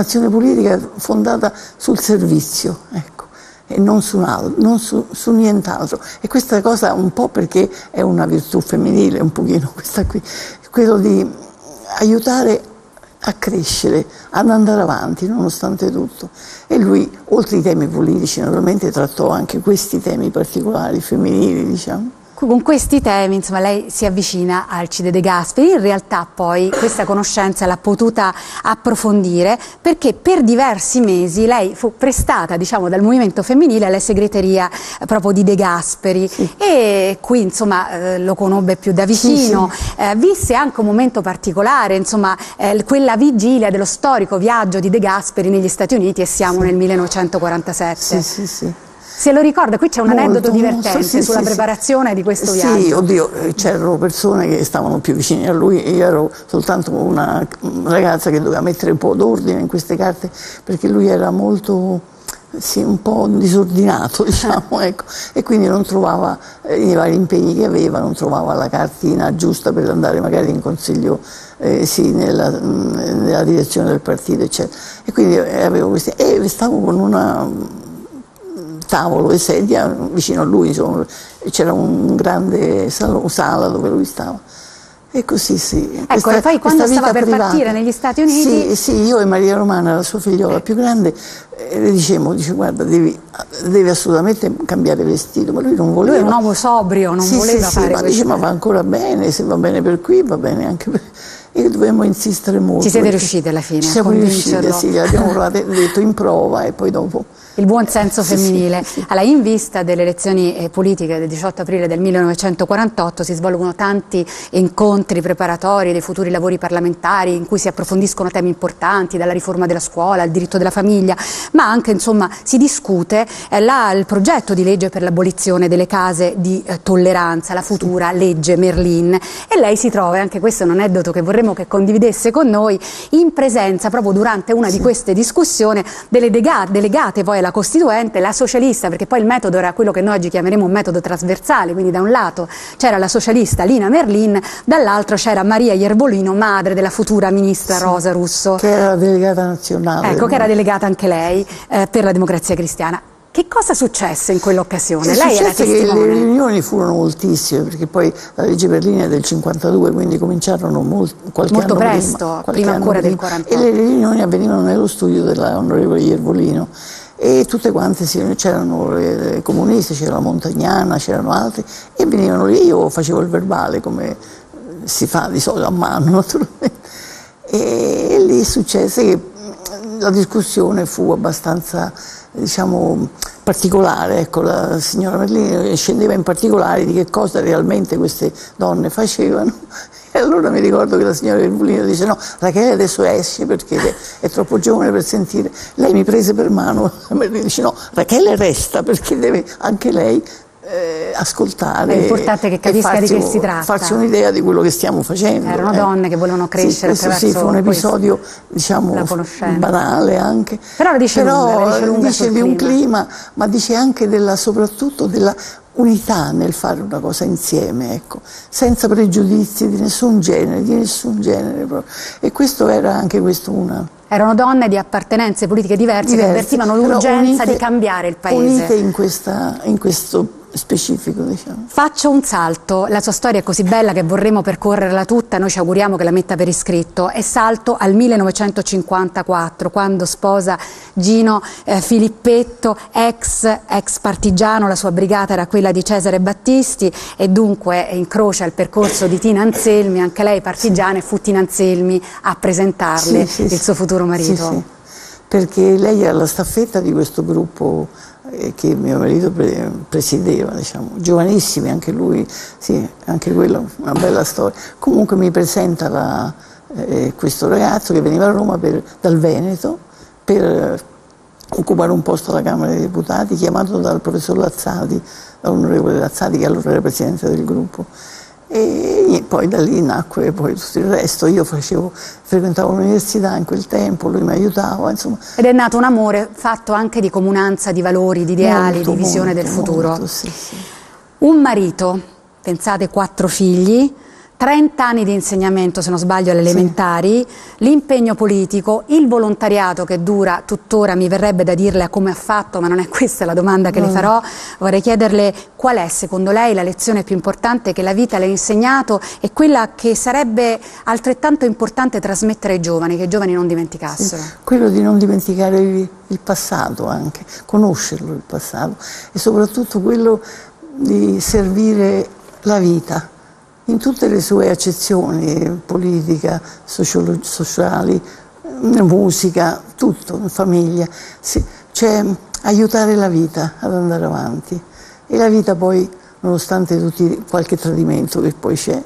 S6: fondata sul servizio, ecco, e non su nient'altro. E questa cosa un po' perché è una virtù femminile, un pochino questa qui, quello di aiutare a crescere, ad andare avanti nonostante tutto. E lui, oltre ai temi politici, naturalmente trattò anche questi temi particolari, femminili, diciamo.
S1: Con questi temi, insomma, lei si avvicina a Alcide De Gasperi. In realtà poi questa conoscenza l'ha potuta approfondire perché per diversi mesi lei fu prestata, diciamo, dal movimento femminile alla segreteria proprio di De Gasperi, e qui, insomma, lo conobbe più da vicino. Visse anche un momento particolare, insomma, quella vigilia dello storico viaggio di De Gasperi negli Stati Uniti, e siamo nel 1947. Se lo ricorda, qui c'è un aneddoto divertente sulla preparazione di questo viaggio.
S6: Sì, oddio, c'erano persone che stavano più vicine a lui, io ero soltanto una ragazza che doveva mettere un po' d'ordine in queste carte, perché lui era molto, un po' disordinato, diciamo, ecco, e quindi non trovava, nei vari impegni che aveva, non trovava la cartina giusta per andare magari in consiglio, nella direzione del partito, eccetera. E quindi avevo questi, e stavo con una tavolo e sedia vicino a lui, c'era un grande sala dove lui stava. E così
S1: Ecco, e poi quando stava per partire negli Stati Uniti...
S6: Sì, io e Maria Romana, la sua figliola più grande, le dicevamo, guarda, devi assolutamente cambiare vestito, ma lui non voleva.
S1: Lui è un uomo sobrio, non voleva fare questo.
S6: Ma dice, ma va ancora bene, se va bene per qui, va bene anche per... E dovevamo insistere molto.
S1: Ci siete riusciti alla fine?
S6: Ci siamo riusciti, sì, abbiamo detto in prova e poi dopo...
S1: Il buon senso femminile. Allora, in vista delle elezioni politiche del 18 aprile del 1948 si svolgono tanti incontri preparatori dei futuri lavori parlamentari in cui si approfondiscono temi importanti, dalla riforma della scuola al diritto della famiglia, ma anche insomma si discute il progetto di legge per l'abolizione delle case di tolleranza, la futura legge Merlin, e lei si trova, e anche questo è un aneddoto che vorremmo che condividesse con noi, in presenza proprio durante una di queste discussioni delle delegate poi alla Costituente, la socialista, perché poi il metodo era quello che noi oggi chiameremo un metodo trasversale, quindi da un lato c'era la socialista Lina Merlin, dall'altro c'era Maria Iervolino, madre della futura ministra Rosa Russo.
S6: Che era la delegata nazionale.
S1: Ecco, che era delegata anche lei per la Democrazia Cristiana. Che cosa successe in quell'occasione? Lei era testimone.
S6: Che le riunioni furono moltissime, perché poi la legge Merlin è del 52, quindi cominciarono qualche
S1: molto
S6: anno
S1: presto, prima ancora del 48.
S6: E le riunioni avvenivano nello studio dell'onorevole Iervolino. E tutte quante c'erano i comunisti, c'era la Montagnana, c'erano altri, e venivano lì. Io facevo il verbale come si fa di solito a mano, naturalmente. E lì successe che la discussione fu abbastanza, diciamo, particolare. Ecco, la signora Merlin scendeva in particolare di che cosa realmente queste donne facevano. E allora mi ricordo che la signora Iervolino dice: no, Rachele adesso esce perché è troppo giovane per sentire. Lei mi prese per mano e dice: no, Rachele resta perché deve anche lei ascoltare.
S1: È importante che capisca di che si tratta.
S6: Farsi un'idea di quello che stiamo facendo.
S1: Erano donne che volevano crescere attraverso.
S6: Sì, fu un episodio, diciamo, banale anche.
S1: Però dice
S6: di un clima, ma dice anche soprattutto della unità nel fare una cosa insieme, ecco, senza pregiudizi di nessun genere proprio. E questo era anche una.
S1: Erano donne di appartenenze politiche diverse che avvertivano l'urgenza di cambiare il paese.
S6: Unite in questo specifico, diciamo.
S1: Faccio un salto, la sua storia è così bella che vorremmo percorrerla tutta, noi ci auguriamo che la metta per iscritto, e salto al 1954 quando sposa Gino Filippetto, ex partigiano. La sua brigata era quella di Cesare Battisti e dunque incrocia il percorso di Tina Anselmi, anche lei partigiana, e fu Tina Anselmi a presentarle il suo futuro marito.
S6: Sì, perché lei era la staffetta di questo gruppo che mio marito presiedeva, diciamo, giovanissimi anche lui, sì, anche quello una bella storia. Comunque mi presenta questo ragazzo che veniva a Roma dal Veneto per occupare un posto alla Camera dei Deputati, chiamato dal professor Lazzati, dall'onorevole Lazzati, che allora era presidente del gruppo. E poi da lì nacque poi tutto il resto. Io frequentavo l'università in quel tempo, lui mi aiutava, insomma.
S1: Ed è nato un amore fatto anche di comunanza, di valori, di ideali, di visione del futuro.
S6: Sì.
S1: Un marito, pensate, 4 figli, 30 anni di insegnamento, se non sbaglio, alle elementari, l'impegno politico, il volontariato che dura tuttora, mi verrebbe da dirle come ha fatto, ma non è questa la domanda che le farò. Vorrei chiederle qual è secondo lei la lezione più importante che la vita le ha insegnato e quella che sarebbe altrettanto importante trasmettere ai giovani, che i giovani non dimenticassero.
S6: Sì, quello di non dimenticare il passato anche, conoscerlo il passato, e soprattutto quello di servire la vita in tutte le sue accezioni, politica, sociali, musica, tutto, famiglia. Cioè aiutare la vita ad andare avanti. E la vita poi, nonostante qualche tradimento che poi c'è,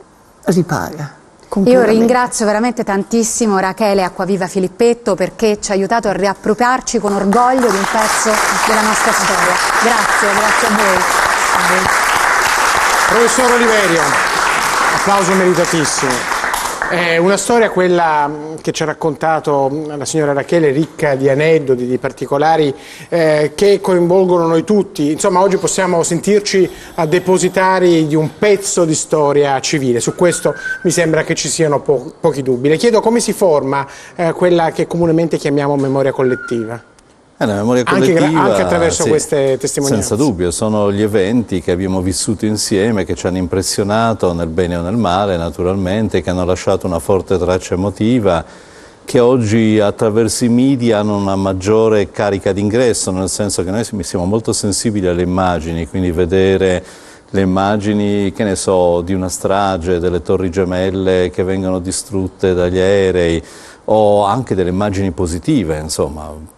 S6: ripaga.
S1: Io ringrazio veramente tantissimo Rachele Acquaviva Filippetto perché ci ha aiutato a riappropriarci con orgoglio di un pezzo della nostra storia. Grazie a voi.
S2: Professor Oliverio, applauso meritatissimo. È una storia quella che ci ha raccontato la signora Rachele, ricca di aneddoti, di particolari che coinvolgono noi tutti. Insomma, oggi possiamo sentirci a depositari di un pezzo di storia civile. Su questo mi sembra che ci siano pochi dubbi. Le chiedo come si forma quella che comunemente chiamiamo memoria collettiva.
S5: La memoria collettiva,
S2: anche attraverso queste testimonianze.
S5: Senza dubbio, sono gli eventi che abbiamo vissuto insieme, che ci hanno impressionato nel bene o nel male naturalmente, che hanno lasciato una forte traccia emotiva, che oggi attraverso i media hanno una maggiore carica d'ingresso, nel senso che noi siamo molto sensibili alle immagini, quindi vedere le immagini, che ne so, di una strage, delle torri gemelle che vengono distrutte dagli aerei, o anche delle immagini positive, insomma.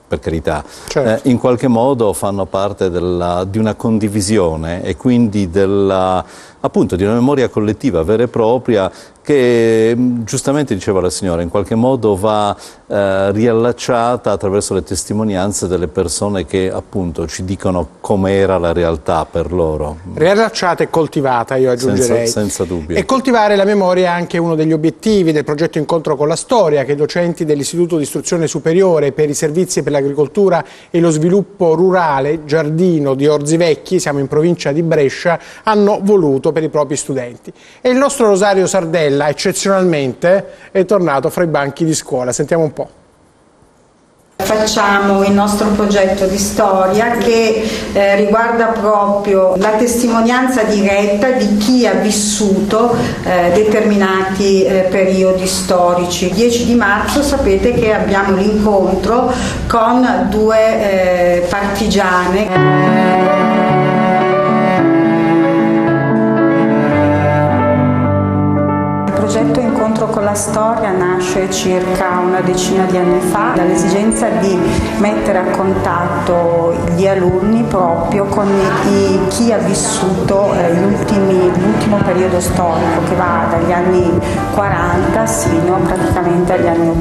S5: per carità,
S2: certo.
S5: In qualche modo fanno parte di una condivisione e quindi appunto di una memoria collettiva vera e propria che, giustamente diceva la signora, in qualche modo va riallacciata attraverso le testimonianze delle persone che appunto ci dicono com'era la realtà per loro.
S2: Riallacciata e coltivata, io aggiungerei.
S5: Senza dubbio.
S2: E coltivare la memoria è anche uno degli obiettivi del progetto Incontro con la Storia, che i docenti dell'Istituto di Istruzione Superiore per i Servizi per l'Agricoltura e lo Sviluppo Rurale Giardino di Orzivecchi, siamo in provincia di Brescia, hanno voluto per i propri studenti. E il nostro Rosario Sardella, eccezionalmente, è tornato fra i banchi di scuola. Sentiamo un po'.
S12: Facciamo il nostro progetto di storia che riguarda proprio la testimonianza diretta di chi ha vissuto determinati periodi storici. Il 10 di marzo sapete che abbiamo l'incontro con due partigiane. Il progetto Incontro con la Storia nasce circa una decina di anni fa dall'esigenza di mettere a contatto gli alunni proprio con chi ha vissuto l'ultimo periodo storico che va dagli anni 40 sino praticamente agli anni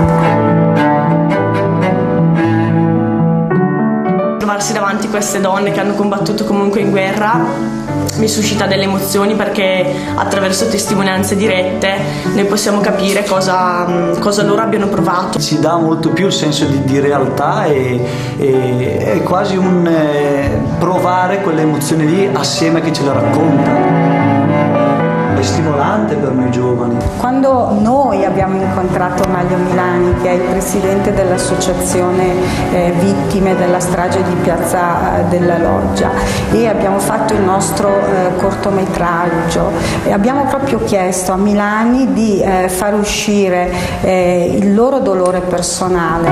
S12: 80.
S13: Trovarsi davanti a queste donne che hanno combattuto comunque in guerra mi suscita delle emozioni, perché attraverso testimonianze dirette noi possiamo capire cosa loro abbiano provato.
S14: Ci dà molto più il senso di realtà e è quasi un provare quelle emozioni lì assieme a chi ce le racconta. È stimolante per noi giovani.
S12: Quando noi abbiamo incontrato Maglio Milani, che è il presidente dell'associazione vittime della strage di Piazza della Loggia, e abbiamo fatto il nostro cortometraggio, e abbiamo proprio chiesto a Milani di far uscire il loro dolore personale.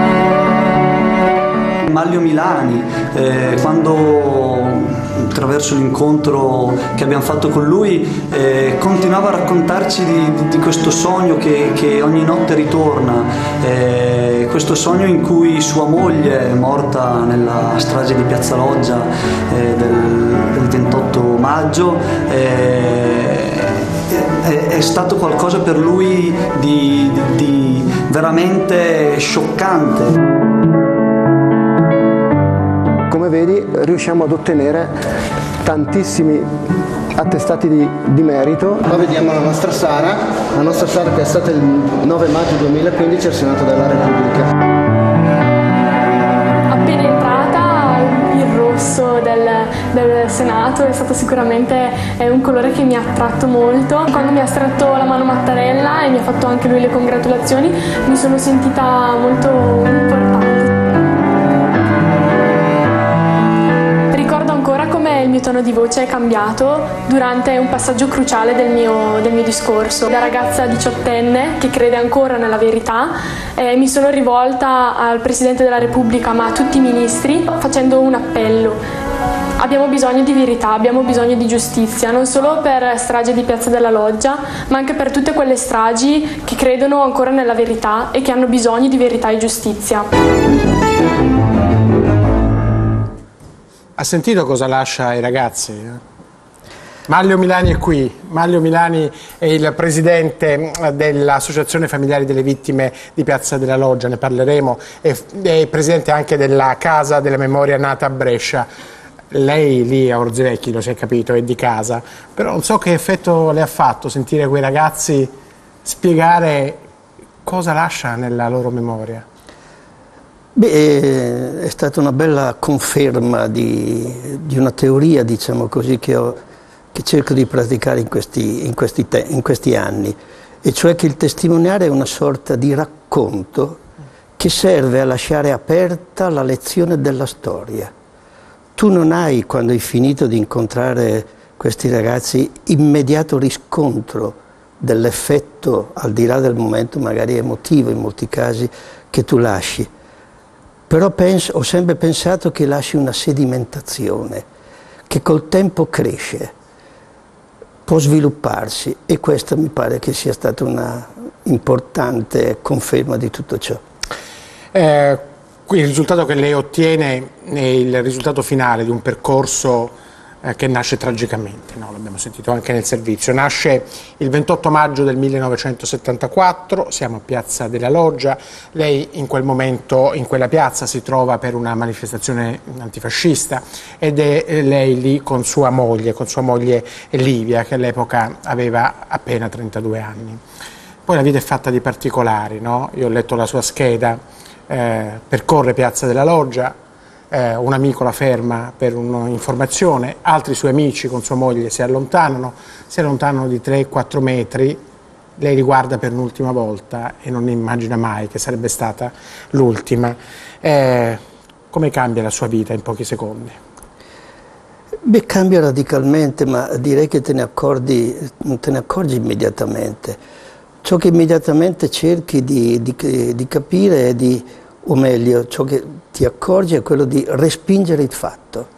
S14: Maglio Milani, quando attraverso l'incontro che abbiamo fatto con lui continuava a raccontarci di questo sogno che ogni notte ritorna, questo sogno in cui sua moglie, morta nella strage di Piazza Loggia del 28 maggio, è stato qualcosa per lui di veramente scioccante.
S15: Come vedi, riusciamo ad ottenere tantissimi attestati di merito. Qua vediamo la nostra Sara che è stata il 9 maggio 2015 al Senato della Repubblica.
S16: Appena entrata, il rosso del Senato è stato sicuramente un colore che mi ha attratto molto. Quando mi ha stretto la mano Mattarella e mi ha fatto anche lui le congratulazioni, mi sono sentita molto importante. Il mio tono di voce è cambiato durante un passaggio cruciale del mio discorso. Da ragazza diciottenne che crede ancora nella verità, mi sono rivolta al Presidente della Repubblica, ma a tutti i ministri, facendo un appello. Abbiamo bisogno di verità, abbiamo bisogno di giustizia, non solo per strage di Piazza della Loggia, ma anche per tutte quelle stragi che credono ancora nella verità e che hanno bisogno di verità e giustizia.
S2: Ha sentito cosa lascia ai ragazzi? Maglio Milani è qui. Maglio Milani è il presidente dell'Associazione Familiari delle Vittime di Piazza della Loggia, ne parleremo, è presidente anche della Casa della Memoria nata a Brescia. Lei lì a Orzivecchi, lo si è capito, è di casa, però non so che effetto le ha fatto sentire quei ragazzi spiegare cosa lascia nella loro memoria.
S6: Beh, è stata una bella conferma di una teoria, diciamo così, che cerco di praticare in questi anni, e cioè che il testimoniare è una sorta di racconto che serve a lasciare aperta la lezione della storia. Tu non hai, quando hai finito di incontrare questi ragazzi, immediato riscontro dell'effetto, al di là del momento magari emotivo in molti casi, che tu lasci. Però ho sempre pensato che lasci una sedimentazione, che col tempo cresce, può svilupparsi, e questa mi pare che sia stata una importante conferma di tutto ciò.
S2: Qui il risultato che lei ottiene è il risultato finale di un percorso che nasce tragicamente, no? L'abbiamo sentito anche nel servizio. Nasce il 28 maggio del 1974, siamo a Piazza della Loggia, lei in quel momento in quella piazza si trova per una manifestazione antifascista ed è lei lì con sua moglie Livia, che all'epoca aveva appena 32 anni. Poi la vita è fatta di particolari, no? Io ho letto la sua scheda, percorre Piazza della Loggia, un amico la ferma per un'informazione, altri suoi amici con sua moglie si allontanano di 3-4 metri, lei li guarda per l'ultima volta e non immagina mai che sarebbe stata l'ultima. Come cambia la sua vita in pochi secondi?
S17: Beh, cambia radicalmente, ma direi che non te ne accorgi immediatamente. Ciò che immediatamente cerchi di capire è o meglio, ciò che ti accorgi è quello di respingere il fatto.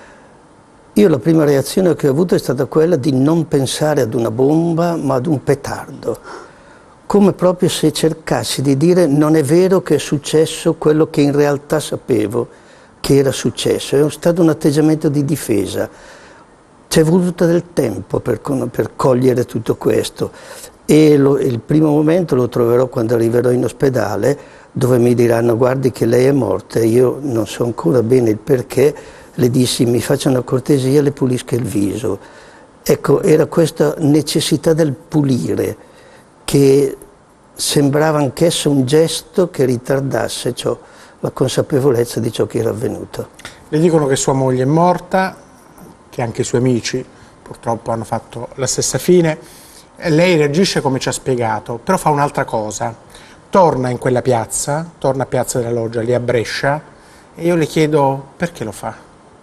S17: Io la prima reazione che ho avuto è stata quella di non pensare ad una bomba, ma ad un petardo. Come proprio se cercassi di dire non è vero che è successo quello che in realtà sapevo che era successo. È stato un atteggiamento di difesa. C'è voluto del tempo per cogliere tutto questo. E il primo momento lo troverò quando arriverò in ospedale, dove mi diranno guardi che lei è morta, io non so ancora bene il perché, le dissi mi faccia una cortesia, le pulisca il viso. Ecco, era questa necessità del pulire che sembrava anch'esso un gesto che ritardasse la consapevolezza di ciò che era avvenuto.
S2: Le dicono che sua moglie è morta, che anche i suoi amici purtroppo hanno fatto la stessa fine. Lei reagisce come ci ha spiegato, però fa un'altra cosa. Torna in quella piazza, torna a Piazza della Loggia, lì a Brescia, e io le chiedo perché lo fa.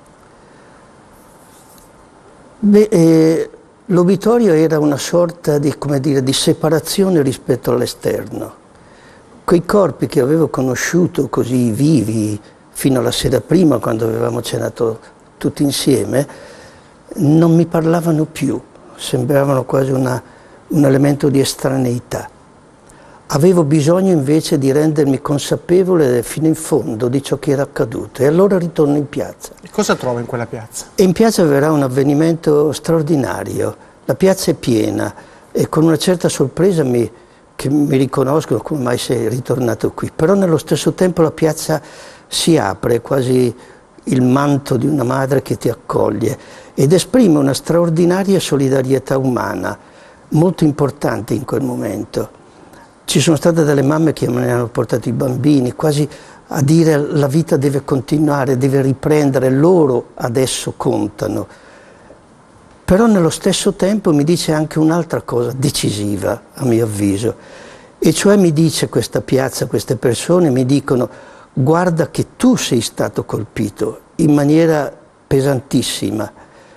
S17: L'obitorio era una sorta di separazione rispetto all'esterno. Quei corpi che avevo conosciuto così vivi fino alla sera prima, quando avevamo cenato tutti insieme, non mi parlavano più, sembravano quasi un elemento di estraneità. Avevo bisogno invece di rendermi consapevole fino in fondo di ciò che era accaduto e allora ritorno in piazza.
S2: E cosa trova in quella piazza?
S17: E in piazza verrà un avvenimento straordinario. La piazza è piena e con una certa sorpresa che mi riconoscono come mai sei ritornato qui. Però nello stesso tempo la piazza si apre, quasi il manto di una madre che ti accoglie ed esprime una straordinaria solidarietà umana, molto importante in quel momento. Ci sono state delle mamme che me ne hanno portato i bambini, quasi a dire la vita deve continuare, deve riprendere, loro adesso contano. Però nello stesso tempo mi dice anche un'altra cosa decisiva, a mio avviso, e cioè mi dice questa piazza, queste persone mi dicono guarda che tu sei stato colpito in maniera pesantissima,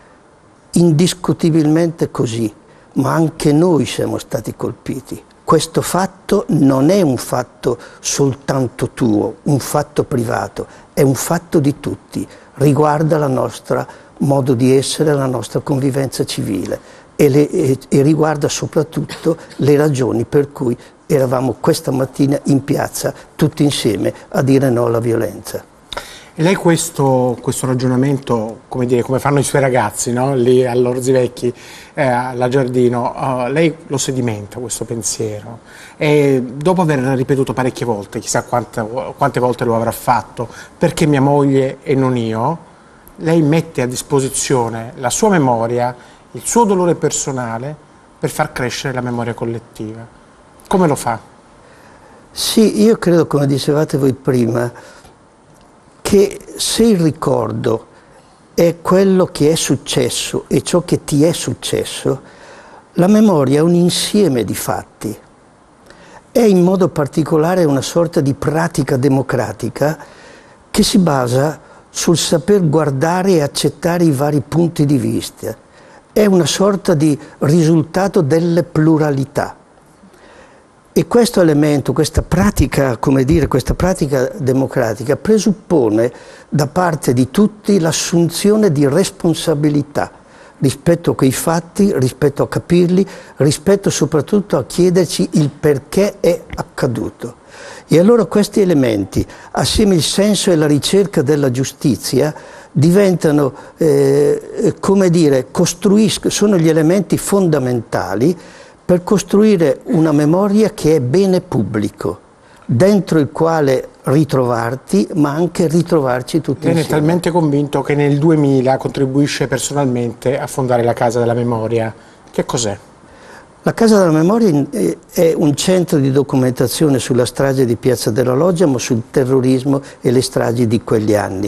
S17: indiscutibilmente così, ma anche noi siamo stati colpiti. Questo fatto non è un fatto soltanto tuo, un fatto privato, è un fatto di tutti, riguarda il nostro modo di essere, la nostra convivenza civile e riguarda soprattutto le ragioni per cui eravamo questa mattina in piazza tutti insieme a dire no alla violenza.
S2: E lei questo ragionamento, come fanno i suoi ragazzi, no? Lì all'Orzi Vecchi, alla Giardino, lei lo sedimenta questo pensiero e dopo aver ripetuto parecchie volte, chissà quante volte lo avrà fatto, perché mia moglie e non io, lei mette a disposizione la sua memoria, il suo dolore personale per far crescere la memoria collettiva. Come lo fa?
S17: Sì, io credo, come dicevate voi prima, che se il ricordo è quello che è successo e ciò che ti è successo, la memoria è un insieme di fatti. È in modo particolare una sorta di pratica democratica che si basa sul saper guardare e accettare i vari punti di vista. È una sorta di risultato delle pluralità. E questo elemento, questa pratica democratica presuppone da parte di tutti l'assunzione di responsabilità rispetto a quei fatti, rispetto a capirli, rispetto soprattutto a chiederci il perché è accaduto. E allora questi elementi, assieme il senso e la ricerca della giustizia, diventano, come dire, sono gli elementi fondamentali per costruire una memoria che è bene pubblico, dentro il quale ritrovarti, ma anche ritrovarci tutti insieme.
S2: Lei è talmente convinto che nel 2000 contribuisce personalmente a fondare la Casa della Memoria. Che cos'è?
S17: La Casa della Memoria è un centro di documentazione sulla strage di Piazza della Loggia, ma sul terrorismo e le stragi di quegli anni.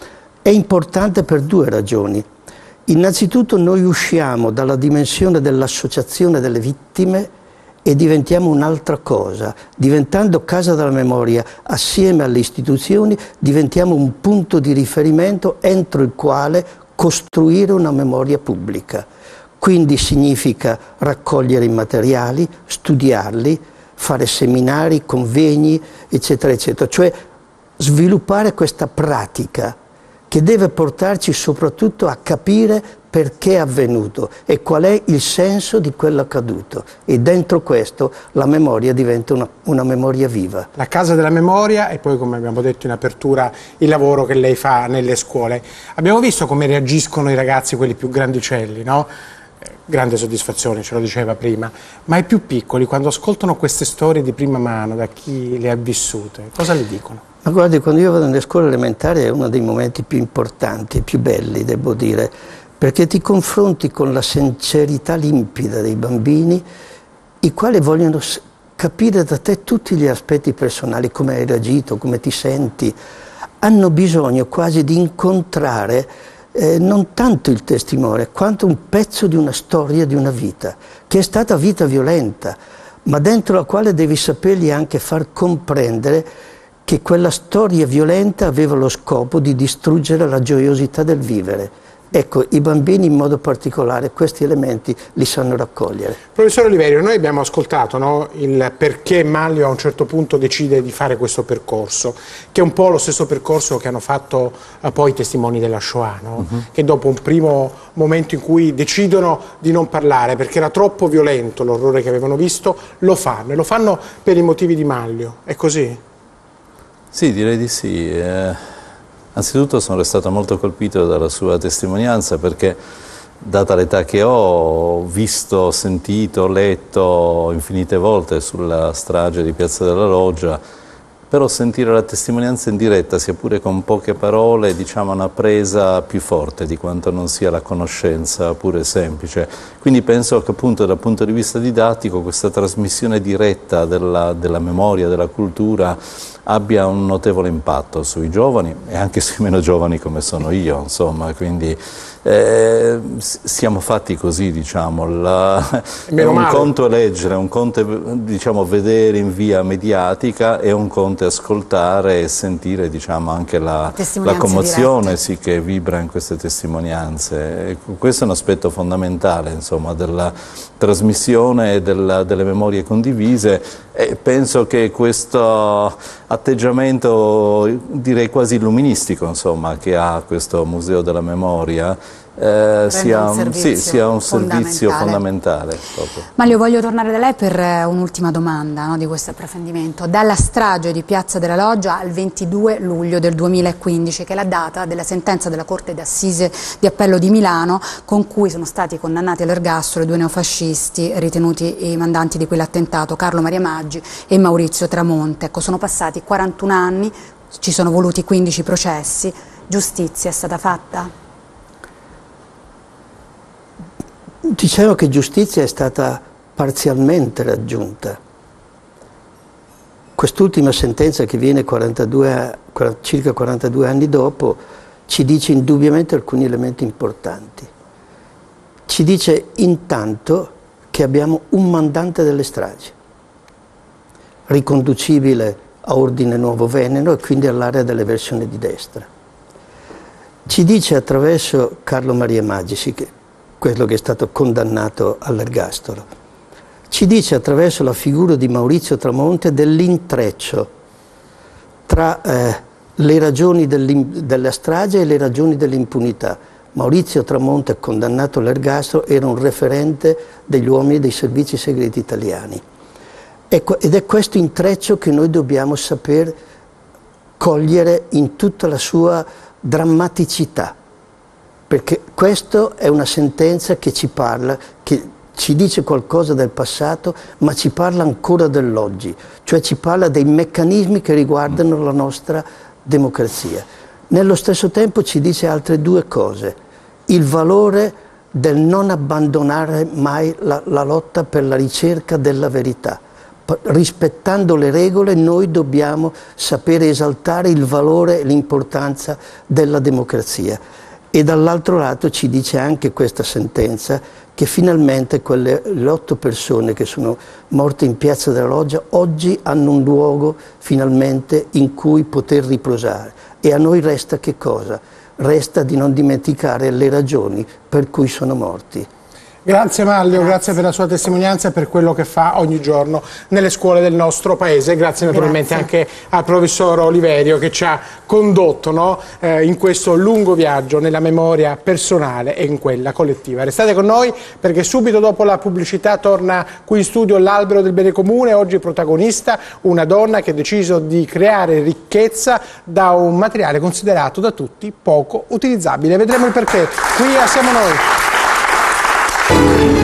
S17: È importante per due ragioni. Innanzitutto noi usciamo dalla dimensione dell'associazione delle vittime e diventiamo un'altra cosa. Diventando Casa della Memoria assieme alle istituzioni, diventiamo un punto di riferimento entro il quale costruire una memoria pubblica. Quindi significa raccogliere i materiali, studiarli, fare seminari, convegni, eccetera, eccetera. Cioè sviluppare questa pratica che deve portarci soprattutto a capire perché è avvenuto e qual è il senso di quello accaduto. E dentro questo la memoria diventa una memoria viva.
S2: La Casa della Memoria e poi, come abbiamo detto in apertura, il lavoro che lei fa nelle scuole. Abbiamo visto come reagiscono i ragazzi, quelli più grandicelli, no? Grande soddisfazione, ce lo diceva prima, ma i più piccoli quando ascoltano queste storie di prima mano da chi le ha vissute, cosa le dicono?
S17: Ma guardi, quando io vado nelle scuole elementari è uno dei momenti più importanti e più belli, devo dire, perché ti confronti con la sincerità limpida dei bambini, i quali vogliono capire da te tutti gli aspetti personali, come hai reagito, come ti senti, hanno bisogno quasi di incontrare non tanto il testimone, quanto un pezzo di una storia, di una vita, che è stata vita violenta, ma dentro la quale devi sapergli anche far comprendere che quella storia violenta aveva lo scopo di distruggere la gioiosità del vivere. Ecco, i bambini in modo particolare questi elementi li sanno raccogliere.
S2: Professor Oliverio, noi abbiamo ascoltato, no, il perché Manlio a un certo punto decide di fare questo percorso, che è un po' lo stesso percorso che hanno fatto poi i testimoni della Shoah, no? Che dopo un primo momento in cui decidono di non parlare perché era troppo violento l'orrore che avevano visto, lo fanno, e lo fanno per i motivi di Manlio. È così?
S5: Sì, direi di sì. Anzitutto sono restato molto colpito dalla sua testimonianza perché, data l'età che ho visto, sentito, letto infinite volte sulla strage di Piazza della Loggia, però sentire la testimonianza in diretta, sia pure con poche parole, diciamo una presa più forte di quanto non sia la conoscenza pure semplice. Quindi penso che appunto dal punto di vista didattico questa trasmissione diretta della memoria, della cultura, abbia un notevole impatto sui giovani e anche sui meno giovani come sono io, insomma, quindi siamo fatti così, diciamo, un conto è leggere, un conto è, diciamo, vedere in via mediatica e un conto è ascoltare e sentire, diciamo, anche la commozione sì, che vibra in queste testimonianze. E questo è un aspetto fondamentale, insomma, della trasmissione e delle memorie condivise, e penso che questo atteggiamento, direi quasi illuministico, insomma, che ha questo Museo della Memoria, sia un servizio fondamentale.
S1: Manlio, voglio tornare da lei per un'ultima domanda, no, di questo approfondimento. Dalla strage di Piazza della Loggia al 22 luglio del 2015, che è la data della sentenza della Corte d'Assise di Appello di Milano, con cui sono stati condannati all'ergastolo i due neofascisti ritenuti i mandanti di quell'attentato, Carlo Maria Maggi e Maurizio Tramonte. Ecco, sono passati 41 anni, ci sono voluti 15 processi, giustizia è stata fatta?
S17: Diciamo che giustizia è stata parzialmente raggiunta. Quest'ultima sentenza, che viene circa 42 anni dopo, ci dice indubbiamente alcuni elementi importanti. Ci dice intanto che abbiamo un mandante delle stragi, riconducibile a Ordine Nuovo Veneno e quindi all'area dell'eversione di destra. Ci dice attraverso Carlo Maria Maggi, quello che è stato condannato all'ergastolo, ci dice attraverso la figura di Maurizio Tramonte dell'intreccio tra le ragioni della strage e le ragioni dell'impunità. Maurizio Tramonte, condannato all'ergastolo, era un referente degli uomini dei servizi segreti italiani. Ed è questo intreccio che noi dobbiamo saper cogliere in tutta la sua drammaticità, perché questa è una sentenza che ci parla, che ci dice qualcosa del passato, ma ci parla ancora dell'oggi, cioè ci parla dei meccanismi che riguardano la nostra democrazia. Nello stesso tempo ci dice altre due cose: il valore del non abbandonare mai la lotta per la ricerca della verità. Rispettando le regole noi dobbiamo sapere esaltare il valore e l'importanza della democrazia. E dall'altro lato ci dice anche questa sentenza che finalmente le 8 persone che sono morte in Piazza della Loggia oggi hanno un luogo finalmente in cui poter riposare. E a noi resta che cosa? Resta di non dimenticare le ragioni per cui sono morti.
S2: Grazie Manlio, grazie per la sua testimonianza e per quello che fa ogni giorno nelle scuole del nostro paese. Grazie naturalmente anche al professor Oliverio che ci ha condotto in questo lungo viaggio nella memoria personale e in quella collettiva. Restate con noi perché subito dopo la pubblicità torna qui in studio l'Albero del Bene Comune. Oggi protagonista una donna che ha deciso di creare ricchezza da un materiale considerato da tutti poco utilizzabile. Vedremo il perché. Qui a Siamo Noi.